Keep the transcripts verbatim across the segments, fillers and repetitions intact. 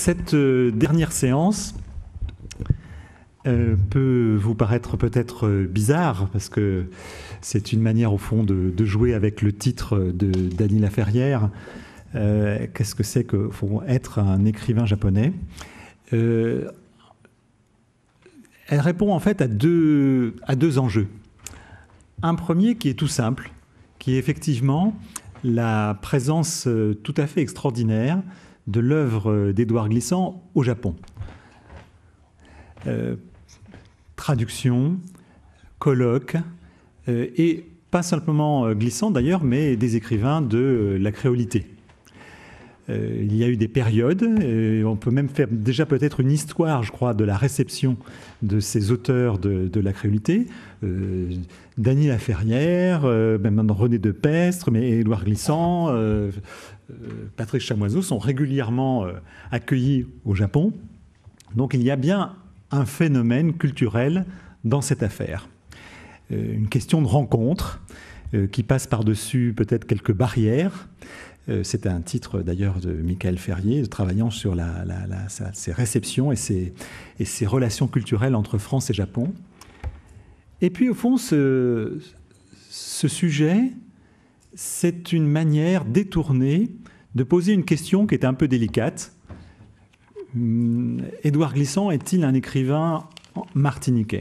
cette euh, dernière séance euh, peut vous paraître peut-être bizarre, parce que c'est une manière, au fond, de, de jouer avec le titre de Dany Laferrière. Euh, qu'est-ce que c'est que faut être un écrivain japonais? euh, Elle répond en fait à deux, à deux enjeux. Un premier qui est tout simple, qui est effectivement la présence tout à fait extraordinaire de l'œuvre d'Édouard Glissant au Japon. Euh, traduction, colloque, euh, et pas simplement Glissant d'ailleurs, mais des écrivains de la créolité. Euh, il y a eu des périodes, et on peut même faire déjà peut-être une histoire, je crois, de la réception de ces auteurs de, de la créolité. Euh, Dany Laferrière, euh, même René de Pestre, mais Édouard Glissant, euh, euh, Patrick Chamoiseau sont régulièrement euh, accueillis au Japon. Donc il y a bien un phénomène culturel dans cette affaire. Euh, une question de rencontre euh, qui passe par-dessus peut-être quelques barrières. C'est un titre d'ailleurs de Michael Ferrier, travaillant sur la, la, la, ses réceptions et ses, et ses relations culturelles entre France et Japon. Et puis au fond, ce, ce sujet, c'est une manière détournée de poser une question qui est un peu délicate. Édouard Glissant est-il un écrivain martiniquais ?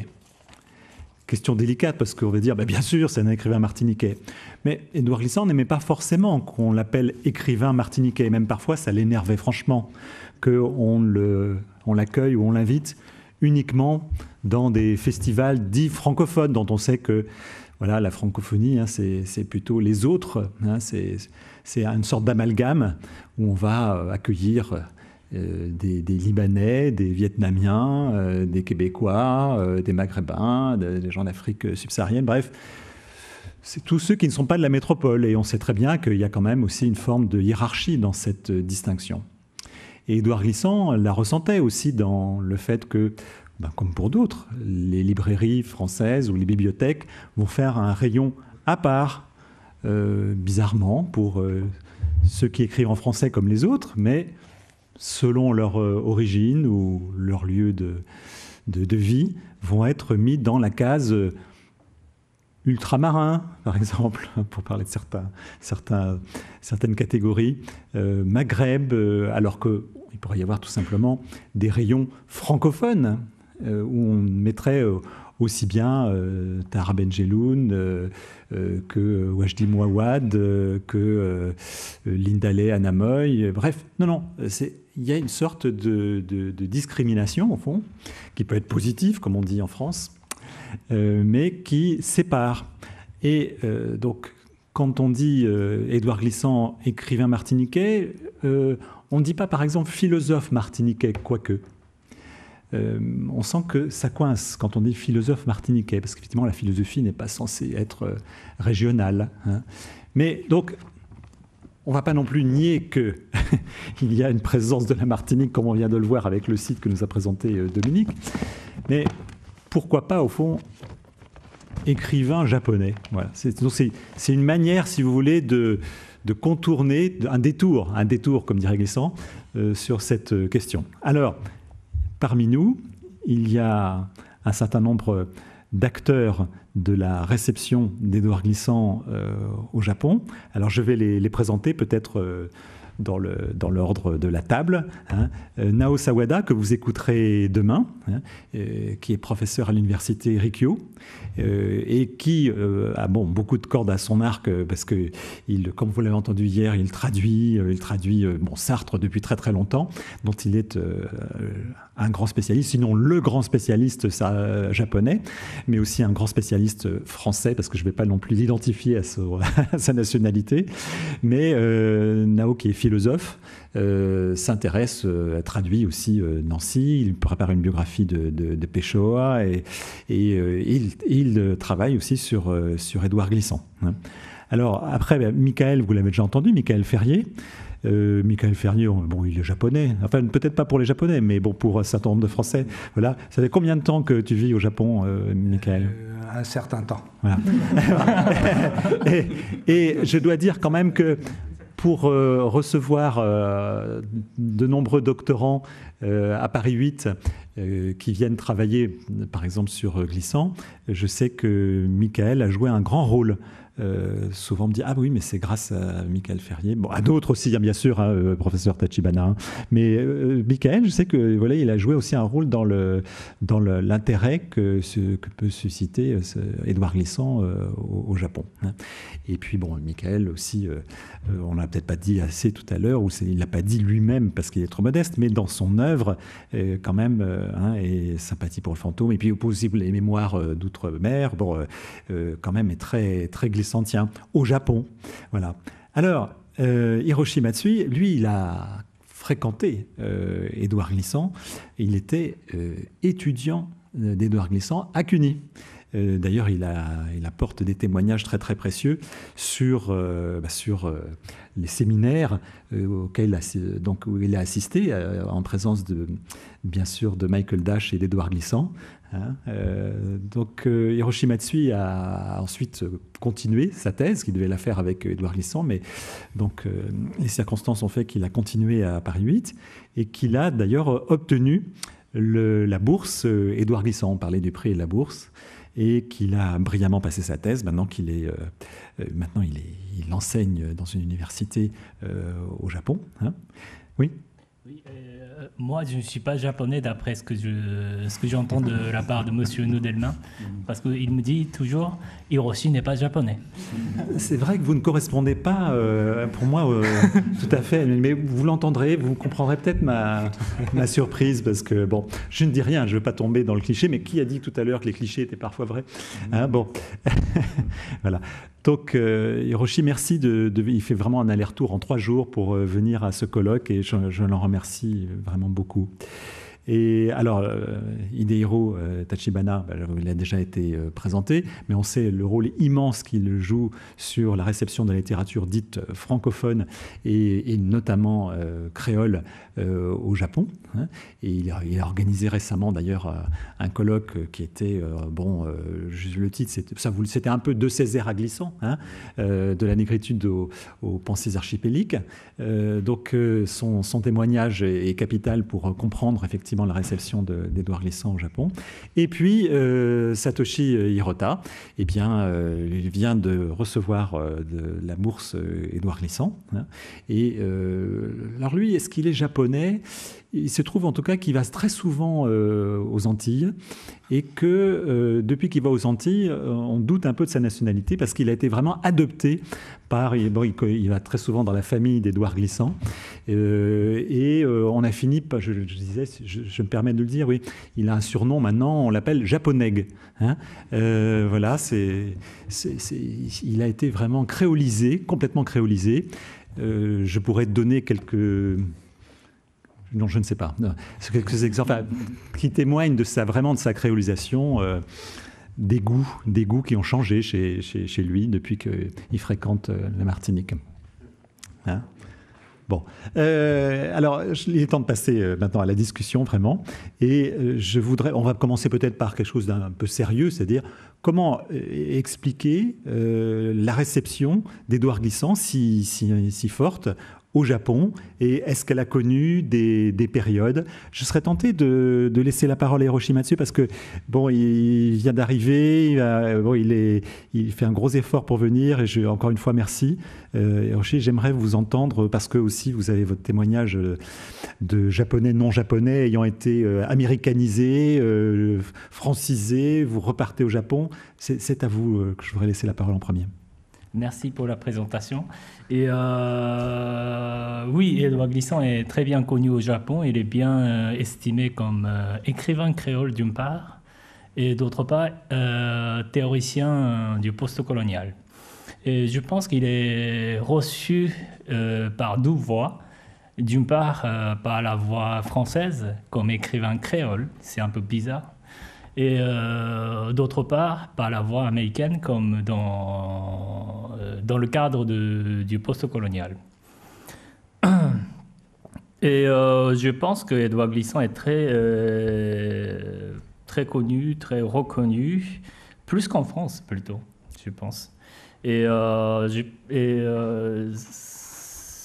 Question délicate, parce qu'on va dire, bah bien sûr, c'est un écrivain martiniquais. Mais Édouard Glissant n'aimait pas forcément qu'on l'appelle écrivain martiniquais. Même parfois, ça l'énervait franchement qu'on le, on l'accueille ou on l'invite uniquement dans des festivals dits francophones, dont on sait que voilà, la francophonie, hein, c'est, c'est plutôt les autres. Hein, c'est, c'est une sorte d'amalgame où on va accueillir Euh, des, des Libanais, des Vietnamiens, euh, des Québécois, euh, des Maghrébins, des, des gens d'Afrique subsaharienne, bref, c'est tous ceux qui ne sont pas de la métropole. Et on sait très bien qu'il y a quand même aussi une forme de hiérarchie dans cette euh, distinction. Et Édouard Glissant la ressentait aussi dans le fait que, ben, comme pour d'autres, les librairies françaises ou les bibliothèques vont faire un rayon à part, euh, bizarrement, pour euh, ceux qui écrivent en français comme les autres, mais selon leur euh, origine ou leur lieu de, de, de vie, vont être mis dans la case euh, ultramarin, par exemple, pour parler de certains, certains, certaines catégories, euh, Maghreb, euh, alors qu'il pourrait y avoir tout simplement des rayons francophones, euh, où on mettrait euh, aussi bien euh, Tahar Benjeloun euh, euh, que Wajdi Mouawad, euh, que euh, Lindaleh Anamoy, bref, non, non, c'est... Il y a une sorte de, de, de discrimination, au fond, qui peut être positive, comme on dit en France, euh, mais qui sépare. Et euh, donc, quand on dit euh, Édouard Glissant, écrivain martiniquais, euh, on ne dit pas, par exemple, philosophe martiniquais, quoique. Euh, on sent que ça coince quand on dit philosophe martiniquais, parce qu'effectivement, la philosophie n'est pas censée être euh, régionale. Hein. Mais donc... On ne va pas non plus nier qu'il y a une présence de la Martinique, comme on vient de le voir avec le site que nous a présenté Dominique. Mais pourquoi pas, au fond, écrivain japonais. Voilà. C'est, donc c'est, c'est une manière, si vous voulez, de, de contourner, un détour, un détour, comme dirait Glissant, euh, sur cette question. Alors, parmi nous, il y a un certain nombre d'acteurs de la réception d'Édouard Glissant euh, au Japon. Alors je vais les, les présenter peut-être euh, dans, le, dans l'ordre de la table. Hein. Euh, Nao Sawada, que vous écouterez demain, hein, euh, qui est professeur à l'université Rikyō, euh, et qui euh, a bon, beaucoup de cordes à son arc, euh, parce que, il, comme vous l'avez entendu hier, il traduit, euh, il traduit euh, bon, Sartre depuis très très longtemps, dont il est euh, un grand spécialiste, sinon le grand spécialiste ça, euh, japonais, mais aussi un grand spécialiste français, parce que je ne vais pas non plus l'identifier à, son, à sa nationalité, mais euh, Nao, qui est philosophe, euh, s'intéresse, euh, traduit aussi euh, Nancy, il prépare une biographie de, de, de Pessoa, et, et euh, il, il travaille aussi sur, euh, sur Édouard Glissant. Hein. Alors après, ben, Michael, vous l'avez déjà entendu, Michael Ferrier, Euh, Michael Ferrier, bon, il est japonais. Enfin, peut-être pas pour les Japonais, mais bon, pour un certain nombre de Français. Voilà. Ça fait combien de temps que tu vis au Japon, euh, Michael ? euh, Un certain temps. Voilà. et, et je dois dire quand même que pour euh, recevoir euh, de nombreux doctorants euh, à Paris huit euh, qui viennent travailler, par exemple, sur Glissant, je sais que Michael a joué un grand rôle. Euh, souvent on me dit ah oui mais c'est grâce à Michael Ferrier, bon à d'autres aussi hein, bien sûr hein, euh, professeur Tachibana hein. Mais euh, Michael je sais que voilà il a joué aussi un rôle dans le dans le, l'intérêt que, ce, que peut susciter ce, Édouard Glissant euh, au, au Japon hein. Et puis bon Michael aussi euh, euh, on l'a peut-être pas dit assez tout à l'heure ou c'est, il l'a pas dit lui-même parce qu'il est trop modeste mais dans son œuvre euh, quand même euh, hein, et sympathie pour le fantôme et puis possible les mémoires euh, d'outre-mer bon euh, euh, quand même est très très glissant tient au Japon. Voilà. Alors, euh, Hiroshi Matsui, lui, il a fréquenté euh, Édouard Glissant. Il était euh, étudiant d'Édouard Glissant à Cluny. Euh, d'ailleurs, il, a, il apporte des témoignages très très précieux sur, euh, bah, sur euh, les séminaires euh, auxquels il a, donc, où il a assisté euh, en présence de, bien sûr de Michael Dash et d'Édouard Glissant. Hein, euh, donc euh, Hiroshi Matsui a ensuite continué sa thèse, qu'il devait la faire avec Édouard Glissant, mais donc, euh, les circonstances ont fait qu'il a continué à Paris huit et qu'il a d'ailleurs obtenu le, la bourse euh, Édouard Glissant. On parlait du prix et de la bourse. Et qu'il a brillamment passé sa thèse. Maintenant qu'il est, euh, maintenant il, est, il enseigne dans une université euh, au Japon. Hein. Oui. Oui, euh, moi, je ne suis pas japonais d'après ce que je, ce que j'entends de la part de Monsieur Noudelmain, parce qu'il me dit toujours Hiroshi n'est pas japonais. C'est vrai que vous ne correspondez pas, euh, pour moi, euh, tout à fait. Mais vous l'entendrez, vous comprendrez peut-être ma, ma surprise, parce que bon, je ne dis rien, je ne veux pas tomber dans le cliché. Mais qui a dit tout à l'heure que les clichés étaient parfois vrais hein, bon, voilà. Donc, euh, Hiroshi, merci. De, de, il fait vraiment un aller-retour en trois jours pour euh, venir à ce colloque et je, je l'en remercie vraiment beaucoup. Et alors, euh, Hidehiro euh, Tachibana, bah, il a déjà été euh, présenté, mais on sait le rôle immense qu'il joue sur la réception de la littérature dite francophone et, et notamment euh, créole euh, au Japon. Hein. Et il a, il a organisé récemment d'ailleurs euh, un colloque qui était, euh, bon, euh, le titre, c'était, ça, c'était un peu de Césaire à Glissant, hein, euh, de la négritude aux, aux pensées archipéliques. Euh, donc, euh, son, son témoignage est, est capital pour euh, comprendre effectivement la réception d'Édouard Glissant au Japon. Et puis, euh, Satoshi Hirota, eh bien, euh, il vient de recevoir euh, de la bourse euh, Édouard Glissant. Hein, et euh, alors lui, est-ce qu'il est japonais ? Il se trouve en tout cas qu'il va très souvent euh, aux Antilles et que euh, depuis qu'il va aux Antilles, on doute un peu de sa nationalité parce qu'il a été vraiment adopté par... Bon, il, il va très souvent dans la famille d'Édouard Glissant euh, et euh, on a fini, je, je disais, je, je me permets de le dire, oui, il a un surnom maintenant, on l'appelle Japoneg. Hein, euh, voilà, c'est, c'est, c'est, il a été vraiment créolisé, complètement créolisé. Euh, je pourrais te donner quelques... Non, je ne sais pas. C'est quelques exemples enfin, qui témoignent de sa, vraiment de sa créolisation, euh, des goûts, des goûts qui ont changé chez, chez, chez lui depuis qu'il fréquente euh, la Martinique. Hein ? Bon, euh, alors il est temps de passer euh, maintenant à la discussion vraiment, et euh, je voudrais, on va commencer peut-être par quelque chose d'un peu sérieux, c'est-à-dire comment euh, expliquer euh, la réception d'Édouard Glissant si, si, si forte au Japon, et est-ce qu'elle a connu des, des périodes ? Je serais tenté de, de laisser la parole à Hiroshi Matsui parce que bon, il vient d'arriver, il, bon, il, est, il fait un gros effort pour venir, et je, encore une fois merci. Euh, Hiroshi, j'aimerais vous entendre parce que aussi vous avez votre témoignage de japonais non japonais ayant été euh, américanisé, euh, francisé, vous repartez au Japon. C'est, c'est à vous euh, que je voudrais laisser la parole en premier. Merci pour la présentation. Et euh, oui, Édouard Glissant est très bien connu au Japon. Il est bien euh, estimé comme euh, écrivain créole d'une part, et d'autre part, euh, théoricien euh, du post-colonial. Et je pense qu'il est reçu euh, par deux voies. D'une part, euh, par la voie française, comme écrivain créole, c'est un peu bizarre. Et euh, d'autre part, par la voie américaine, comme dans, euh, dans le cadre de, du post-colonial. Et euh, je pense que Édouard Glissant est très, euh, très connu, très reconnu, plus qu'en France plutôt, je pense. Et, euh, je, et euh,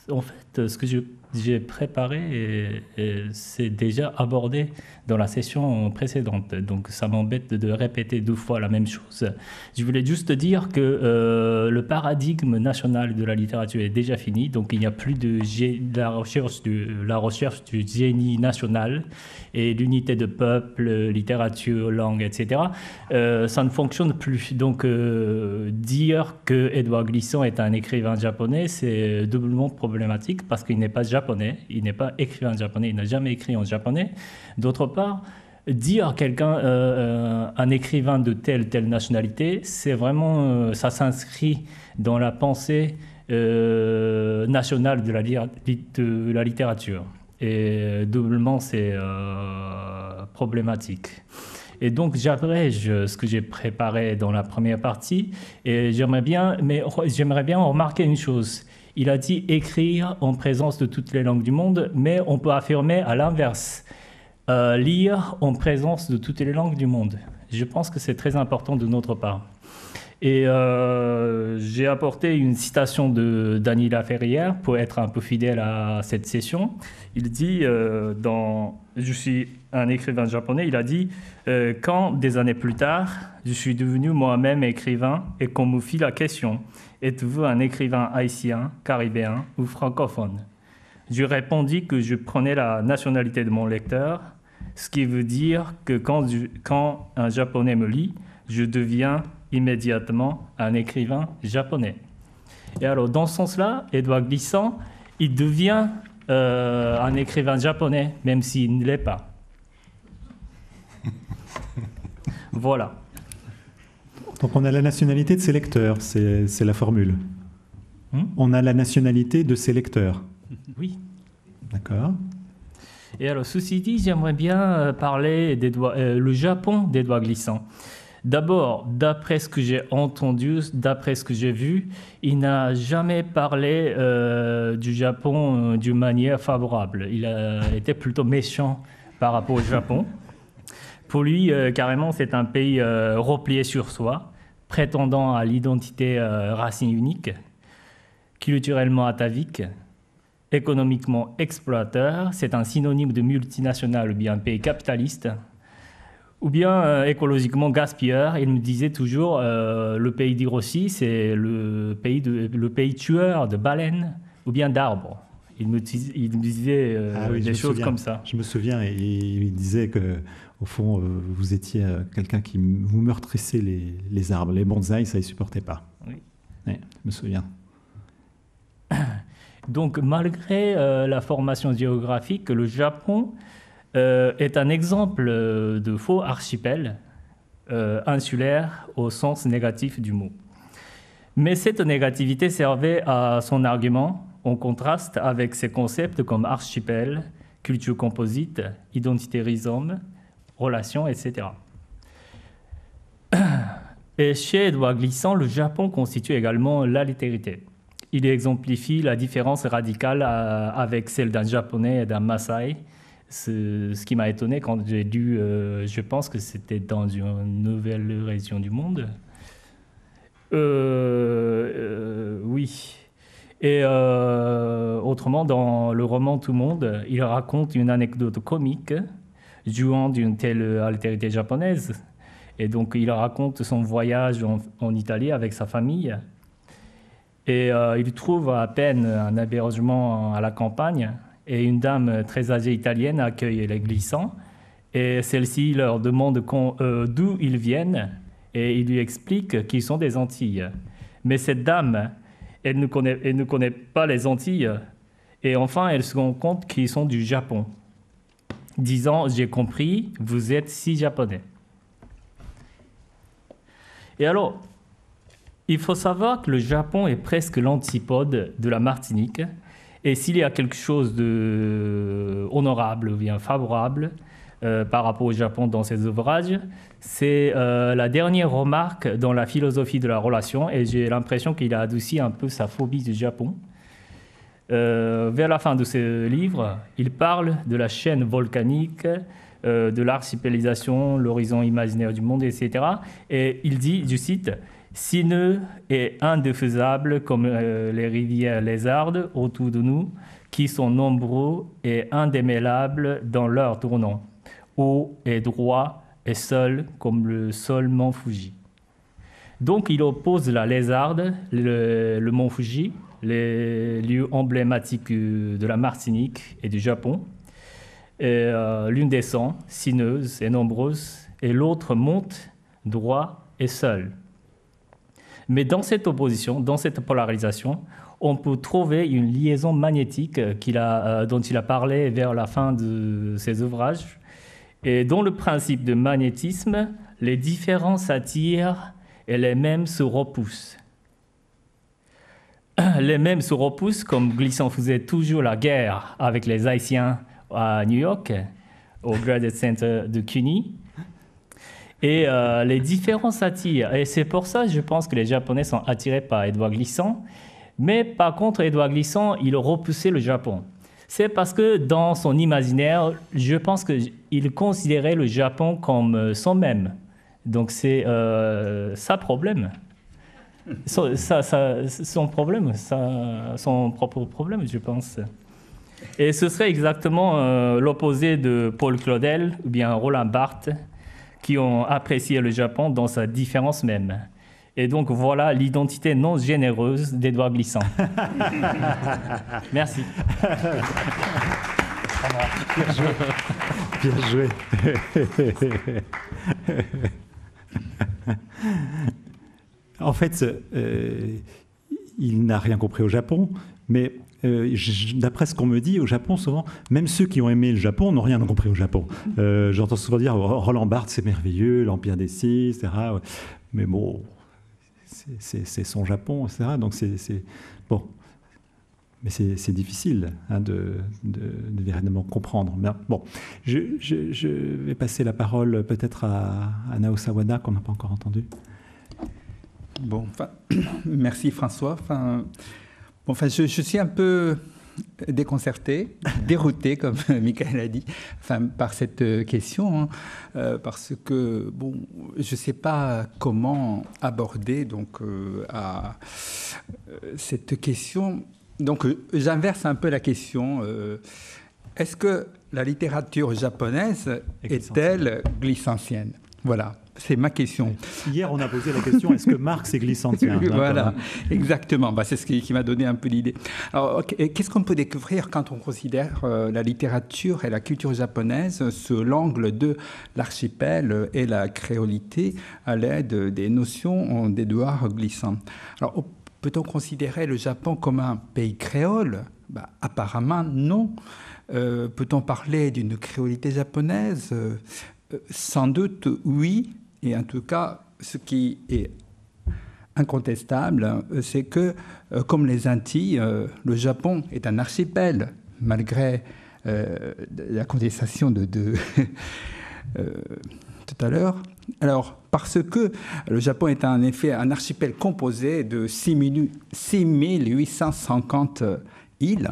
en fait, ce que je j'ai préparé, et, et c'est déjà abordé dans la session précédente. Donc, ça m'embête de répéter deux fois la même chose. Je voulais juste dire que euh, le paradigme national de la littérature est déjà fini. Donc, il n'y a plus de, gé- de la, recherche du, la recherche du génie national et l'unité de peuple, littérature, langue, et cetera. Euh, ça ne fonctionne plus. Donc, euh, dire que Édouard Glissant est un écrivain japonais, c'est doublement problématique parce qu'il n'est pas japonais. Il n'est pas écrivain japonais, il n'a jamais écrit en japonais. D'autre part, dire quelqu'un, euh, euh, un écrivain de telle telle nationalité, c'est vraiment, euh, ça s'inscrit dans la pensée euh, nationale de la, de la littérature. Et doublement, c'est euh, problématique. Et donc, j'abrège ce que j'ai préparé dans la première partie. Et j'aimerais bien, mais j'aimerais bien remarquer une chose. Il a dit écrire en présence de toutes les langues du monde, mais on peut affirmer à l'inverse, euh, lire en présence de toutes les langues du monde. Je pense que c'est très important de notre part. Et euh, j'ai apporté une citation de Dany Laferrière pour être un peu fidèle à cette session. Il dit, euh, dans « Je suis un écrivain japonais », il a dit euh, « Quand, des années plus tard, je suis devenu moi-même écrivain et qu'on me fit la question « Êtes-vous un écrivain haïtien, caribéen ou francophone ?» Je répondis que je prenais la nationalité de mon lecteur, ce qui veut dire que quand, je, quand un japonais me lit, je deviens immédiatement un écrivain japonais. Et alors, dans ce sens-là, Édouard Glissant, il devient euh, un écrivain japonais, même s'il ne l'est pas. Voilà. Donc on a la nationalité de ses lecteurs, c'est, c'est la formule. Hmm? On a la nationalité de ses lecteurs. Oui. D'accord. Et alors, ceci dit, j'aimerais bien parler d'Édouard, euh, le Japon d'Édouard Glissant. D'abord, d'après ce que j'ai entendu, d'après ce que j'ai vu, il n'a jamais parlé euh, du Japon euh, d'une manière favorable. Il a été plutôt méchant par rapport au Japon. Pour lui, euh, carrément, c'est un pays euh, replié sur soi, prétendant à l'identité euh, racine unique, culturellement atavique, économiquement exploiteur. C'est un synonyme de multinational ou bien pays capitaliste, ou bien euh, écologiquement gaspilleur. Il me disait toujours euh, le pays d'Hiroshi, c'est le pays, de, le pays tueur de baleines ou bien d'arbres. Il me, il me disait euh, ah oui, des choses souviens. comme ça. Je me souviens, et il disait que au fond, euh, vous étiez euh, quelqu'un qui vous meurtrissait les, les arbres, les bonsaïs, ça ne supportait pas. Oui. Oui, je me souviens. Donc, malgré euh, la formation géographique, le Japon euh, est un exemple de faux archipel euh, insulaire au sens négatif du mot. Mais cette négativité servait à son argument en contraste avec ses concepts comme archipel, culture composite, identité rhizome, relations, et cetera. Et chez Édouard Glissant, le Japon constitue également l'altérité. Il exemplifie la différence radicale avec celle d'un Japonais et d'un Maasai, ce, ce qui m'a étonné quand j'ai lu, euh, je pense que c'était dans une nouvelle région du monde. Euh, euh, oui. Et euh, autrement, dans le roman Tout Monde, il raconte une anecdote comique jouant d'une telle altérité japonaise. Et donc, il raconte son voyage en, en Italie avec sa famille. Et euh, il trouve à peine un hébergement à la campagne. Et une dame très âgée italienne accueille les Glissants. Et celle-ci leur demande euh, d'où ils viennent. Et il lui explique qu'ils sont des Antilles. Mais cette dame, elle ne connaît, elle ne connaît pas les Antilles. Et enfin, elle se rend compte qu'ils sont du Japon. Disant, j'ai compris, vous êtes si japonais. Et alors, il faut savoir que le Japon est presque l'antipode de la Martinique. Et s'il y a quelque chose d'honorable ou bien favorable euh, par rapport au Japon dans ses ouvrages, c'est euh, la dernière remarque dans la philosophie de la relation. Et j'ai l'impression qu'il a adouci un peu sa phobie du Japon. Euh, vers la fin de ce livre, il parle de la chaîne volcanique, euh, de l'archipélisation, l'horizon imaginaire du monde, et cetera. Et il dit, je cite, sinueux et indéfaisables comme euh, les rivières lézardes autour de nous, qui sont nombreux et indémêlables dans leur tournant, hauts et droits et seuls comme le seul mont Fuji. Donc il oppose la lézarde, le, le mont Fuji, les lieux emblématiques de la Martinique et du Japon. Et, euh, l'une descend, sinueuse et nombreuse, et l'autre monte, droit et seul. Mais dans cette opposition, dans cette polarisation, on peut trouver une liaison magnétique qu'il a, euh, dont il a parlé vers la fin de ses ouvrages. Et dans le principe de magnétisme, les différents s'attirent et les mêmes se repoussent. Les mêmes se repoussent comme Glissant faisait toujours la guerre avec les Haïtiens à New York, au Graduate Center de CUNY. Et euh, les différents s'attirent. Et c'est pour ça, je pense, que les Japonais sont attirés par Édouard Glissant. Mais par contre, Édouard Glissant, il repoussait le Japon. C'est parce que dans son imaginaire, je pense qu'il considérait le Japon comme son même. Donc c'est euh, sa problème. Son, ça, ça, son problème, ça, son propre problème, je pense. Et ce serait exactement euh, l'opposé de Paul Claudel ou bien Roland Barthes, qui ont apprécié le Japon dans sa différence même. Et donc voilà l'identité non généreuse d'Édouard Glissant. Merci. Bien joué. En fait, euh, il n'a rien compris au Japon, mais euh, d'après ce qu'on me dit, au Japon, souvent, même ceux qui ont aimé le Japon n'ont rien compris au Japon. Euh, j'entends souvent dire Roland Barthes, c'est merveilleux, l'Empire des Six, et cetera. Mais bon, c'est, c'est son Japon, et cetera. Donc c'est, c'est bon. Mais c'est, c'est difficile hein, de, de, de véritablement comprendre. Mais bon, je, je, je vais passer la parole peut-être à, à Nao Sawada, qu'on n'a pas encore entendu. Bon, enfin, merci François. Enfin, bon, enfin, je, je suis un peu déconcerté, dérouté, comme Michael a dit, enfin, par cette question, hein, euh, parce que bon, je ne sais pas comment aborder donc euh, à, euh, cette question. Donc, euh, j'inverse un peu la question. Euh, est-ce que la littérature japonaise est-elle glissantienne? Voilà. C'est ma question. Hier, on a posé la question, est-ce que Marx est glissantien? Voilà, exactement. Bah, c'est ce qui, qui m'a donné un peu l'idée. Alors, qu'est-ce qu'on peut découvrir quand on considère euh, la littérature et la culture japonaise sous l'angle de l'archipel et la créolité à l'aide des notions d'Édouard Glissant? Alors, peut-on considérer le Japon comme un pays créole? Bah, apparemment, non. Euh, peut-on parler d'une créolité japonaise? euh, Sans doute, oui. Et en tout cas, ce qui est incontestable, c'est que, euh, comme les Antilles, euh, le Japon est un archipel, malgré euh, la contestation de, de euh, tout à l'heure. Alors, parce que le Japon est en effet un archipel composé de six mille huit cent cinquante îles,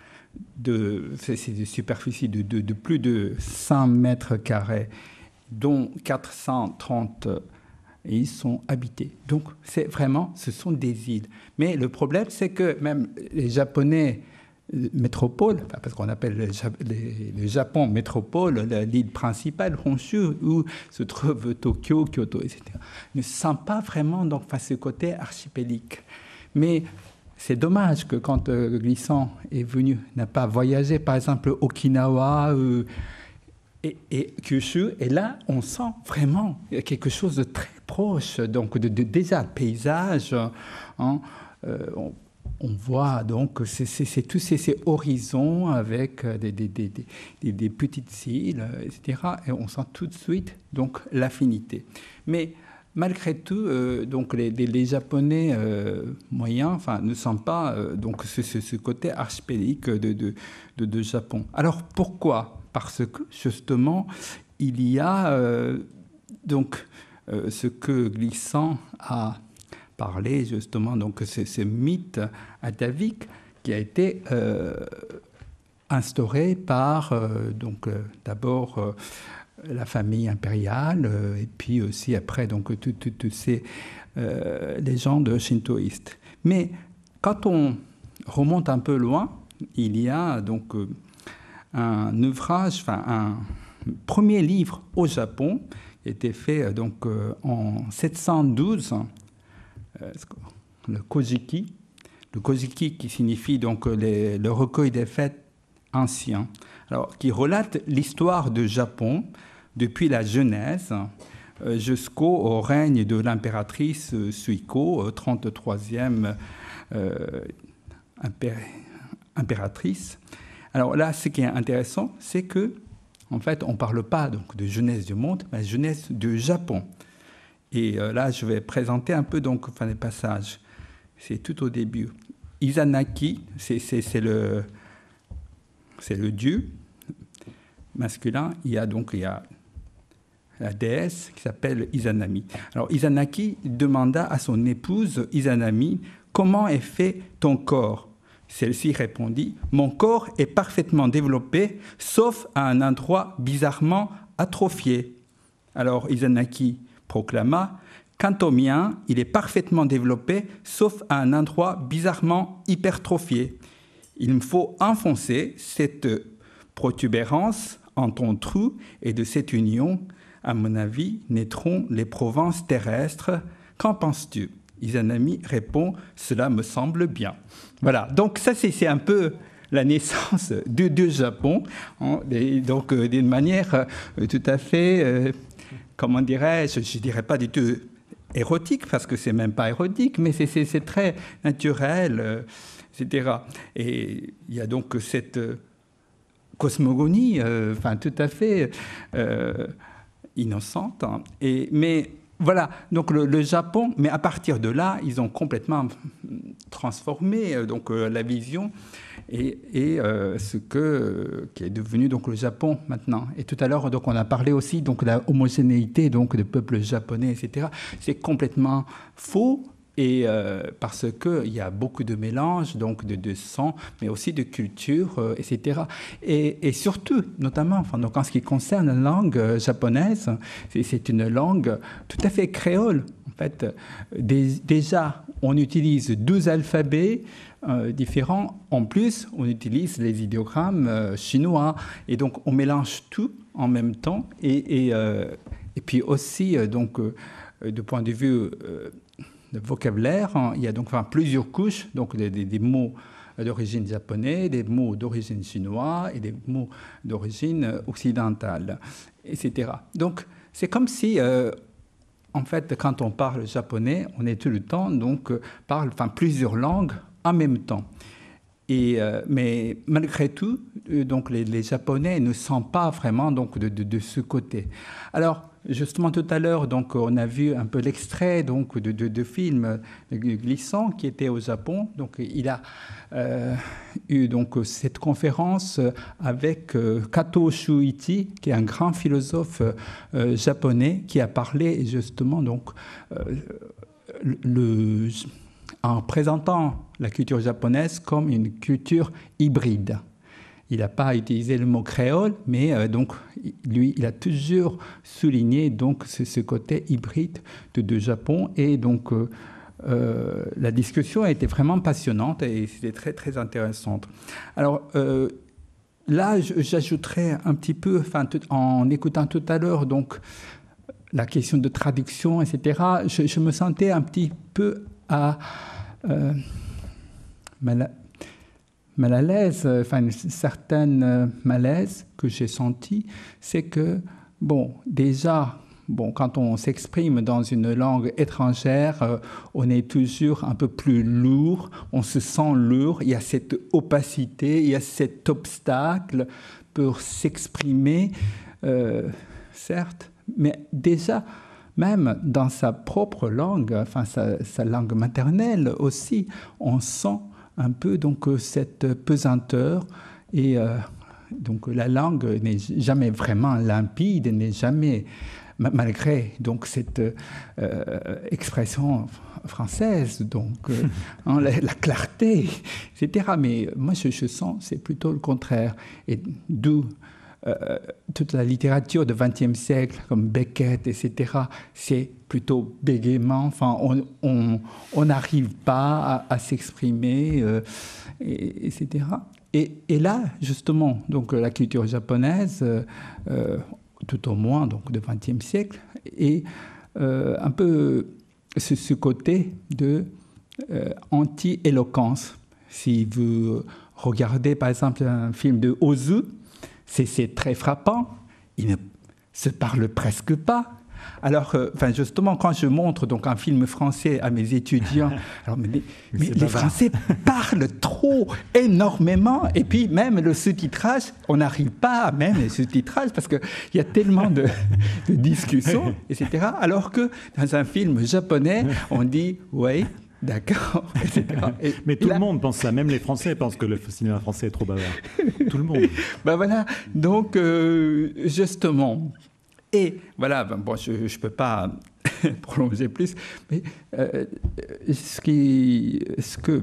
de, c'est de superficie de, de, de plus de cent mètres carrés, dont quatre cent trente ils sont habités. Donc, c'est vraiment, ce sont des îles. Mais le problème, c'est que même les Japonais métropole, parce qu'on appelle le, les, le Japon métropole, l'île principale, Honshu, où se trouve Tokyo, Kyoto, et cetera, ne sent pas vraiment donc, enfin, ce côté archipélique. Mais c'est dommage que quand euh, Glissant est venu, n'a pas voyagé, par exemple, Okinawa, euh, Et, et Kyushu, et là, on sent vraiment quelque chose de très proche, donc de, de, déjà le paysage, hein, euh, on, on voit donc c'est, c'est, c'est tous ces, ces horizons avec des, des, des, des, des petites îles, et cetera. Et on sent tout de suite donc l'affinité. Mais malgré tout, euh, donc les, les, les Japonais euh, moyens, enfin, ne sentent pas euh, donc ce, ce, ce côté archipélique de, de, de, de Japon. Alors pourquoi ? Parce que, justement, il y a euh, donc, euh, ce que Glissant a parlé, justement, donc c'est ce mythe atavique qui a été euh, instauré par, euh, donc, euh, d'abord, euh, la famille impériale, euh, et puis aussi après, donc, tous ces euh, légendes shintoïstes. Mais quand on remonte un peu loin, il y a donc euh, un ouvrage, enfin un premier livre au Japon, qui a été fait euh, donc euh, en sept cent douze, euh, le Kojiki, le Kojiki qui signifie donc les, le recueil des faits anciens, alors qui relate l'histoire du Japon depuis la Genèse euh, jusqu'au règne de l'impératrice euh, Suiko, euh, trente-troisième euh, impé- impératrice. Alors là, ce qui est intéressant, c'est que en fait, on ne parle pas donc de Genèse du monde, mais Genèse du Japon. Et euh, là, je vais présenter un peu donc, enfin, les passages. C'est tout au début. Izanaki, c'est, c'est, c'est, le, c'est le dieu masculin. Il y a donc il y a la déesse qui s'appelle Izanami. Alors, Izanaki demanda à son épouse Izanami « Comment est fait ton corps ?» Celle-ci répondit « Mon corps est parfaitement développé, sauf à un endroit bizarrement atrophié. » Alors Izanaki proclama « Quant au mien, il est parfaitement développé, sauf à un endroit bizarrement hypertrophié. Il me faut enfoncer cette protubérance en ton trou, et de cette union, à mon avis, naîtront les provinces terrestres. Qu'en penses-tu » Izanami répond « Cela me semble bien. » Voilà, donc ça c'est, c'est un peu la naissance du, du Japon, hein, et donc euh, d'une manière euh, tout à fait, euh, comment dirais-je, je ne dirais pas du tout érotique, parce que c'est même pas érotique, mais c'est, c'est, c'est très naturel, euh, et cetera. Et il y a donc cette euh, cosmogonie, euh, enfin tout à fait euh, innocente, hein, et, mais voilà, donc le, le Japon, mais à partir de là, ils ont complètement transformé euh, donc, euh, la vision et, et euh, ce que, euh, qui est devenu donc, le Japon maintenant. Et tout à l'heure, donc, on a parlé aussi donc, de la homogénéité donc, du peuple japonais, et cetera. C'est complètement faux. Et euh, parce qu'il y a beaucoup de mélanges, donc de, de sang, mais aussi de culture, euh, et cetera. Et, et surtout, notamment, enfin, donc en ce qui concerne la langue euh, japonaise, c'est, c'est une langue tout à fait créole. En fait, Dé, déjà, on utilise douze alphabets euh, différents. En plus, on utilise les idéogrammes euh, chinois. Et donc, on mélange tout en même temps. Et, et, euh, et puis aussi, euh, donc, euh, de point de vue... Euh, le vocabulaire, hein, il y a donc enfin, plusieurs couches, donc des, des, des mots d'origine japonaise, des mots d'origine chinoise et des mots d'origine occidentale, et cetera. Donc, c'est comme si, euh, en fait, quand on parle japonais, on est tout le temps, donc, euh, parle enfin, plusieurs langues en même temps. Et, euh, mais malgré tout, euh, donc, les, les Japonais ne sont pas vraiment donc, de, de, de ce côté. Alors, justement, tout à l'heure, donc, on a vu un peu l'extrait donc, de, de, de film Glissant qui était au Japon. Donc, il a euh, eu donc, cette conférence avec euh, Kato Shuichi, qui est un grand philosophe euh, japonais, qui a parlé justement donc, euh, le, en présentant la culture japonaise comme une culture hybride. Il n'a pas utilisé le mot créole, mais euh, donc, lui, il a toujours souligné donc, ce, ce côté hybride de, de Japon. Et donc, euh, euh, la discussion a été vraiment passionnante et c'était très, très intéressante. Alors, euh, là, j'ajouterais un petit peu, enfin, tout, en écoutant tout à l'heure, donc, la question de traduction, et cetera, je, je me sentais un petit peu à... Euh, mal, mal à l'aise, enfin une certaine malaise que j'ai senti, c'est que, bon, déjà, bon, quand on s'exprime dans une langue étrangère, euh, on est toujours un peu plus lourd, on se sent lourd, il y a cette opacité, il y a cet obstacle pour s'exprimer, euh, certes, mais déjà, même dans sa propre langue, enfin sa, sa langue maternelle aussi, on sent un peu donc cette pesanteur et euh, donc la langue n'est jamais vraiment limpide, n'est jamais, malgré donc cette euh, expression française, donc euh, hein, la, la clarté, et cetera. Mais moi je, je sens c'est plutôt le contraire, et d'où euh, toute la littérature du vingtième siècle, comme Beckett, et cetera, c'est plutôt bégaiement. Enfin, on n'arrive pas à, à s'exprimer, euh, et, etc. Et, et là, justement, donc, la culture japonaise, euh, tout au moins donc, du vingtième siècle, est euh, un peu ce, ce côté de euh, anti-éloquence. Si vous regardez, par exemple, un film de Ozu, c'est très frappant. Il ne se parle presque pas. Alors, euh, enfin, justement, quand je montre donc, un film français à mes étudiants, alors, mais, mais, mais les Français parlent trop, énormément, et puis même le sous-titrage, on n'arrive pas à même le sous-titrage parce qu'il y a tellement de, de discussions, et cetera. Alors que dans un film japonais, on dit « oui ». D'accord, et cetera. Et mais tout là... le monde pense ça, même les Français pensent que le cinéma français est trop bavard. Tout le monde. Ben voilà, donc euh, justement, et voilà, ben bon, je ne peux pas prolonger plus, mais euh, ce, qui, ce que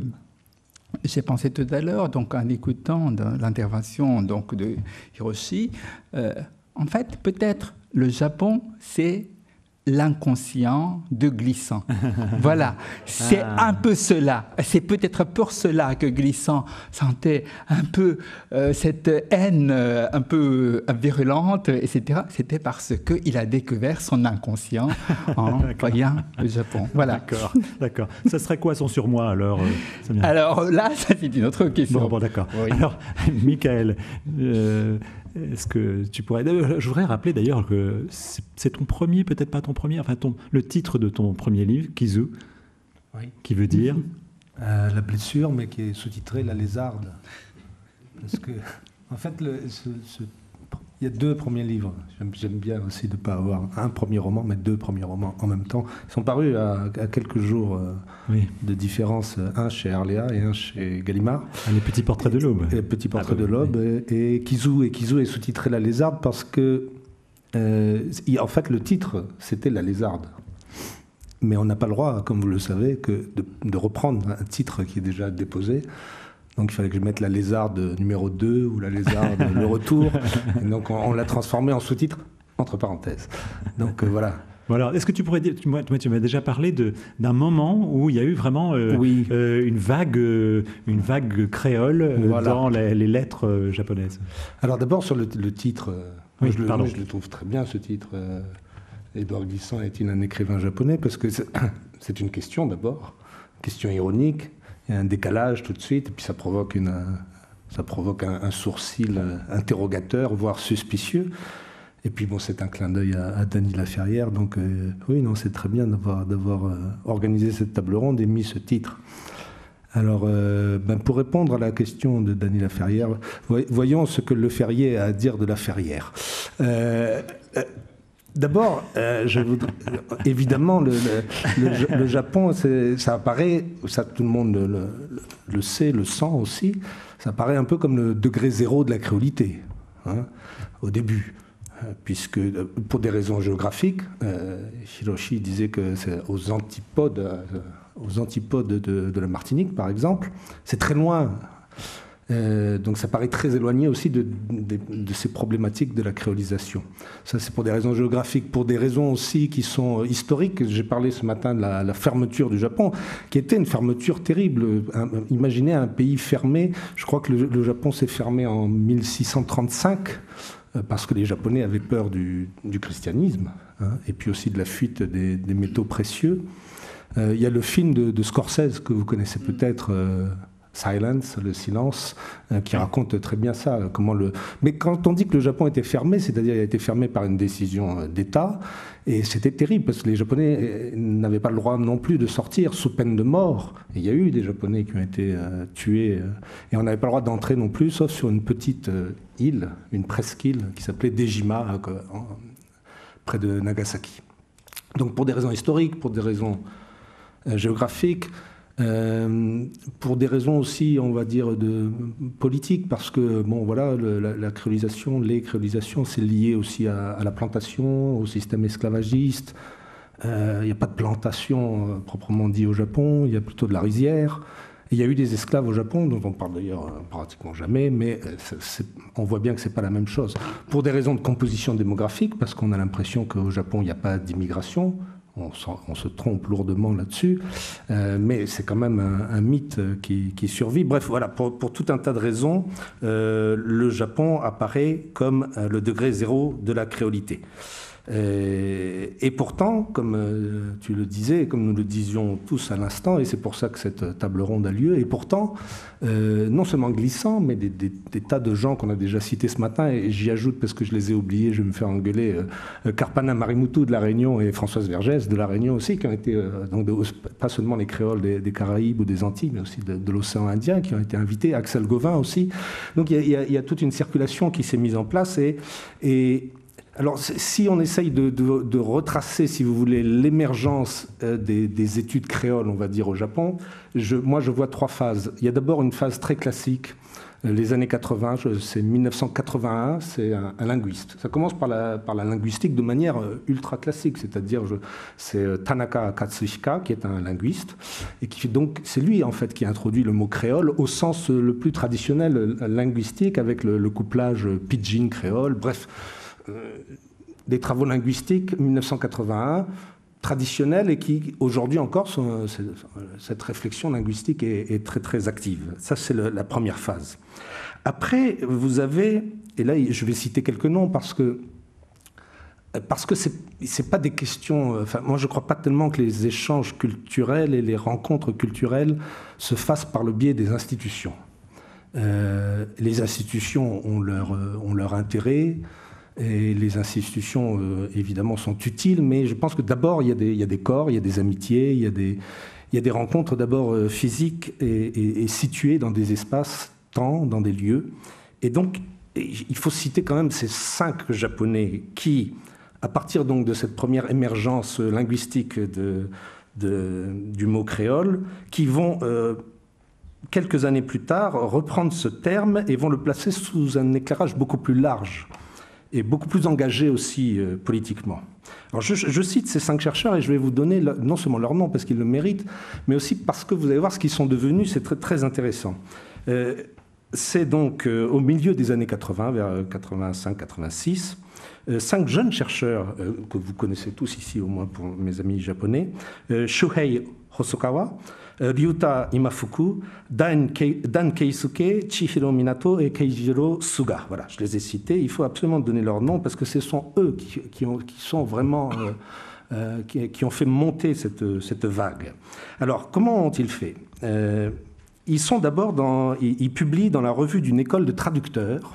j'ai pensé tout à l'heure, donc en écoutant l'intervention donc de Hiroshi, euh, en fait, peut-être le Japon, c'est l'inconscient de Glissant. Voilà, c'est ah. un peu cela. C'est peut-être pour cela que Glissant sentait un peu euh, cette haine euh, un peu virulente, et cetera. C'était parce qu'il a découvert son inconscient en voyant le Japon. Voilà. D'accord, d'accord. Ça serait quoi son surmoi alors euh, Alors là, ça c'est une autre question. Bon, bon d'accord. Oui. Alors, Michael, euh, est-ce que tu pourrais... Je voudrais rappeler d'ailleurs que c'est ton premier, peut-être pas ton premier, enfin ton, le titre de ton premier livre, Kizu, oui. qui veut dire euh, la blessure, mais qui est sous-titré La lézarde. Parce que, en fait, le, ce, ce, il y a deux premiers livres. J'aime bien aussi de ne pas avoir un premier roman, mais deux premiers romans en même temps. Ils sont parus à, à quelques jours euh, oui. de différence, un chez Arléa et un chez Gallimard. Ah, les petits portraits de l'aube. Les petits portraits ah, bah, de l'aube. Oui. Et, et Kizu, et Kizu est sous-titré La lézarde parce que, euh, en fait, le titre, c'était La lézarde. Mais on n'a pas le droit, comme vous le savez, que de, de reprendre un titre qui est déjà déposé. Donc il fallait que je mette La lézarde numéro deux ou La lézarde le retour. Et donc on, on l'a transformé en sous-titre entre parenthèses. Donc euh, voilà. Voilà. Est-ce que tu pourrais dire, tu, moi, tu m'as déjà parlé d'un moment où il y a eu vraiment euh, oui. euh, une vague, euh, une vague créole euh, voilà. dans les, les lettres euh, japonaises. Alors d'abord sur le, le titre, euh, oui, moi, je, le, moi, je le trouve très bien ce titre. Euh, Édouard Glissant est-il un écrivain japonais? Parce que c'est une question d'abord, question ironique. Il y a un décalage tout de suite, et puis ça provoque, une, ça provoque un, un sourcil interrogateur, voire suspicieux. Et puis bon, c'est un clin d'œil à, à Dany Laferrière, donc euh, oui, non, c'est très bien d'avoir d'avoir euh, organisé cette table ronde et mis ce titre. Alors, euh, ben pour répondre à la question de Dany Laferrière, voyons ce que Leferrier a à dire de Laferrière. Euh, euh, D'abord, euh, je voudrais, évidemment, le, le, le, le Japon, ça apparaît, ça tout le monde le, le, le sait, le sent aussi, ça apparaît un peu comme le degré zéro de la créolité, hein, au début, puisque pour des raisons géographiques, euh, Hiroshi disait que c'est aux antipodes, euh, aux antipodes de, de la Martinique, par exemple, c'est très loin. Euh, donc ça paraît très éloigné aussi de, de, de ces problématiques de la créolisation. Ça c'est pour des raisons géographiques, pour des raisons aussi qui sont historiques. J'ai parlé ce matin de la, la fermeture du Japon, qui était une fermeture terrible. Un, imaginez un pays fermé. Je crois que le, le Japon s'est fermé en mille six cent trente-cinq euh, parce que les Japonais avaient peur du, du christianisme, hein, et puis aussi de la fuite des, des métaux précieux. Euh, il y a le film de, de Scorsese que vous connaissez peut-être, euh, Silence, le silence, euh, qui raconte très bien ça. Comment le... Mais quand on dit que le Japon était fermé, c'est-à-dire qu'il a été fermé par une décision d'État, et c'était terrible parce que les Japonais n'avaient pas le droit non plus de sortir sous peine de mort. Et il y a eu des Japonais qui ont été euh, tués, euh, et on n'avait pas le droit d'entrer non plus, sauf sur une petite euh, île, une presqu'île qui s'appelait Dejima, euh, en, près de Nagasaki. Donc pour des raisons historiques, pour des raisons euh, géographiques, Euh, pour des raisons aussi, on va dire, de politique, parce que, bon, voilà, le, la, la créolisation, les créolisations, c'est lié aussi à, à la plantation, au système esclavagiste. Il euh, n'y a pas de plantation euh, proprement dit au Japon, il y a plutôt de la rizière. Il y a eu des esclaves au Japon, dont on parle d'ailleurs pratiquement jamais, mais c'est, on voit bien que ce n'est pas la même chose. Pour des raisons de composition démographique, parce qu'on a l'impression qu'au Japon, il n'y a pas d'immigration, on, on se trompe lourdement là-dessus, euh, mais c'est quand même un, un mythe qui, qui survit. Bref, voilà, pour, pour tout un tas de raisons, euh, le Japon apparaît comme euh, le degré zéro de la créolité. Et, et pourtant, comme euh, tu le disais, comme nous le disions tous à l'instant, et c'est pour ça que cette table ronde a lieu, et pourtant, euh, non seulement Glissant, mais des, des, des tas de gens qu'on a déjà cités ce matin, et j'y ajoute parce que je les ai oubliés, je vais me faire engueuler, euh, Karpana Marimoutou de La Réunion et Françoise Vergès de La Réunion aussi, qui ont été, euh, donc de, pas seulement les créoles des, des Caraïbes ou des Antilles, mais aussi de, de l'océan Indien, qui ont été invités, Axel Gauvin aussi. Donc il y, y, y a toute une circulation qui s'est mise en place, et... et alors, si on essaye de, de, de retracer, si vous voulez, l'émergence des, des études créoles, on va dire, au Japon, je, moi, je vois trois phases. Il y a d'abord une phase très classique, les années quatre-vingts, c'est mille neuf cent quatre-vingt-un, c'est un, un linguiste. Ça commence par la, par la linguistique de manière ultra classique, c'est-à-dire c'est Tanaka Katsuhika qui est un linguiste, et qui donc c'est lui en fait qui a introduit le mot créole au sens le plus traditionnel linguistique, avec le, le couplage pidgin créole, bref. Euh, des travaux linguistiques mille neuf cent quatre-vingt-un traditionnels et qui aujourd'hui encore sont, cette réflexion linguistique est, est très très active. Ça c'est le, la première phase. Après vous avez, et là je vais citer quelques noms parce que parce que c'est c'est pas des questions, enfin moi je crois pas tellement que les échanges culturels et les rencontres culturelles se fassent par le biais des institutions. Euh, les institutions ont leur ont leur intérêt. Et les institutions, euh, évidemment, sont utiles, mais je pense que d'abord, il y a des, il y a des corps, il y a des amitiés, il y a des, il y a des rencontres d'abord euh, physiques et, et, et situées dans des espaces, temps, dans des lieux. Et donc, il faut citer quand même ces cinq Japonais qui, à partir donc de cette première émergence linguistique de, de, du mot créole, qui vont... Euh, quelques années plus tard, reprendre ce terme et vont le placer sous un éclairage beaucoup plus large et beaucoup plus engagé aussi euh, politiquement. Alors je, je cite ces cinq chercheurs et je vais vous donner le, non seulement leur nom parce qu'ils le méritent, mais aussi parce que vous allez voir ce qu'ils sont devenus, c'est très, très intéressant. Euh, c'est donc euh, au milieu des années quatre-vingts, vers quatre-vingt-cinq quatre-vingt-six, euh, cinq jeunes chercheurs euh, que vous connaissez tous ici, au moins pour mes amis japonais, euh, Shuhei Hosokawa, Ryuta Imafuku, Dan, Kei, Dan Keisuke, Chihiro Minato et Keijiro Suga. Voilà, je les ai cités. Il faut absolument donner leur nom parce que ce sont eux qui, qui, ont, qui sont vraiment euh, euh, qui, qui ont fait monter cette, cette vague. Alors, comment ont-ils fait? euh, Ils sont d'abord dans, ils, ils publient dans la revue d'une école de traducteurs.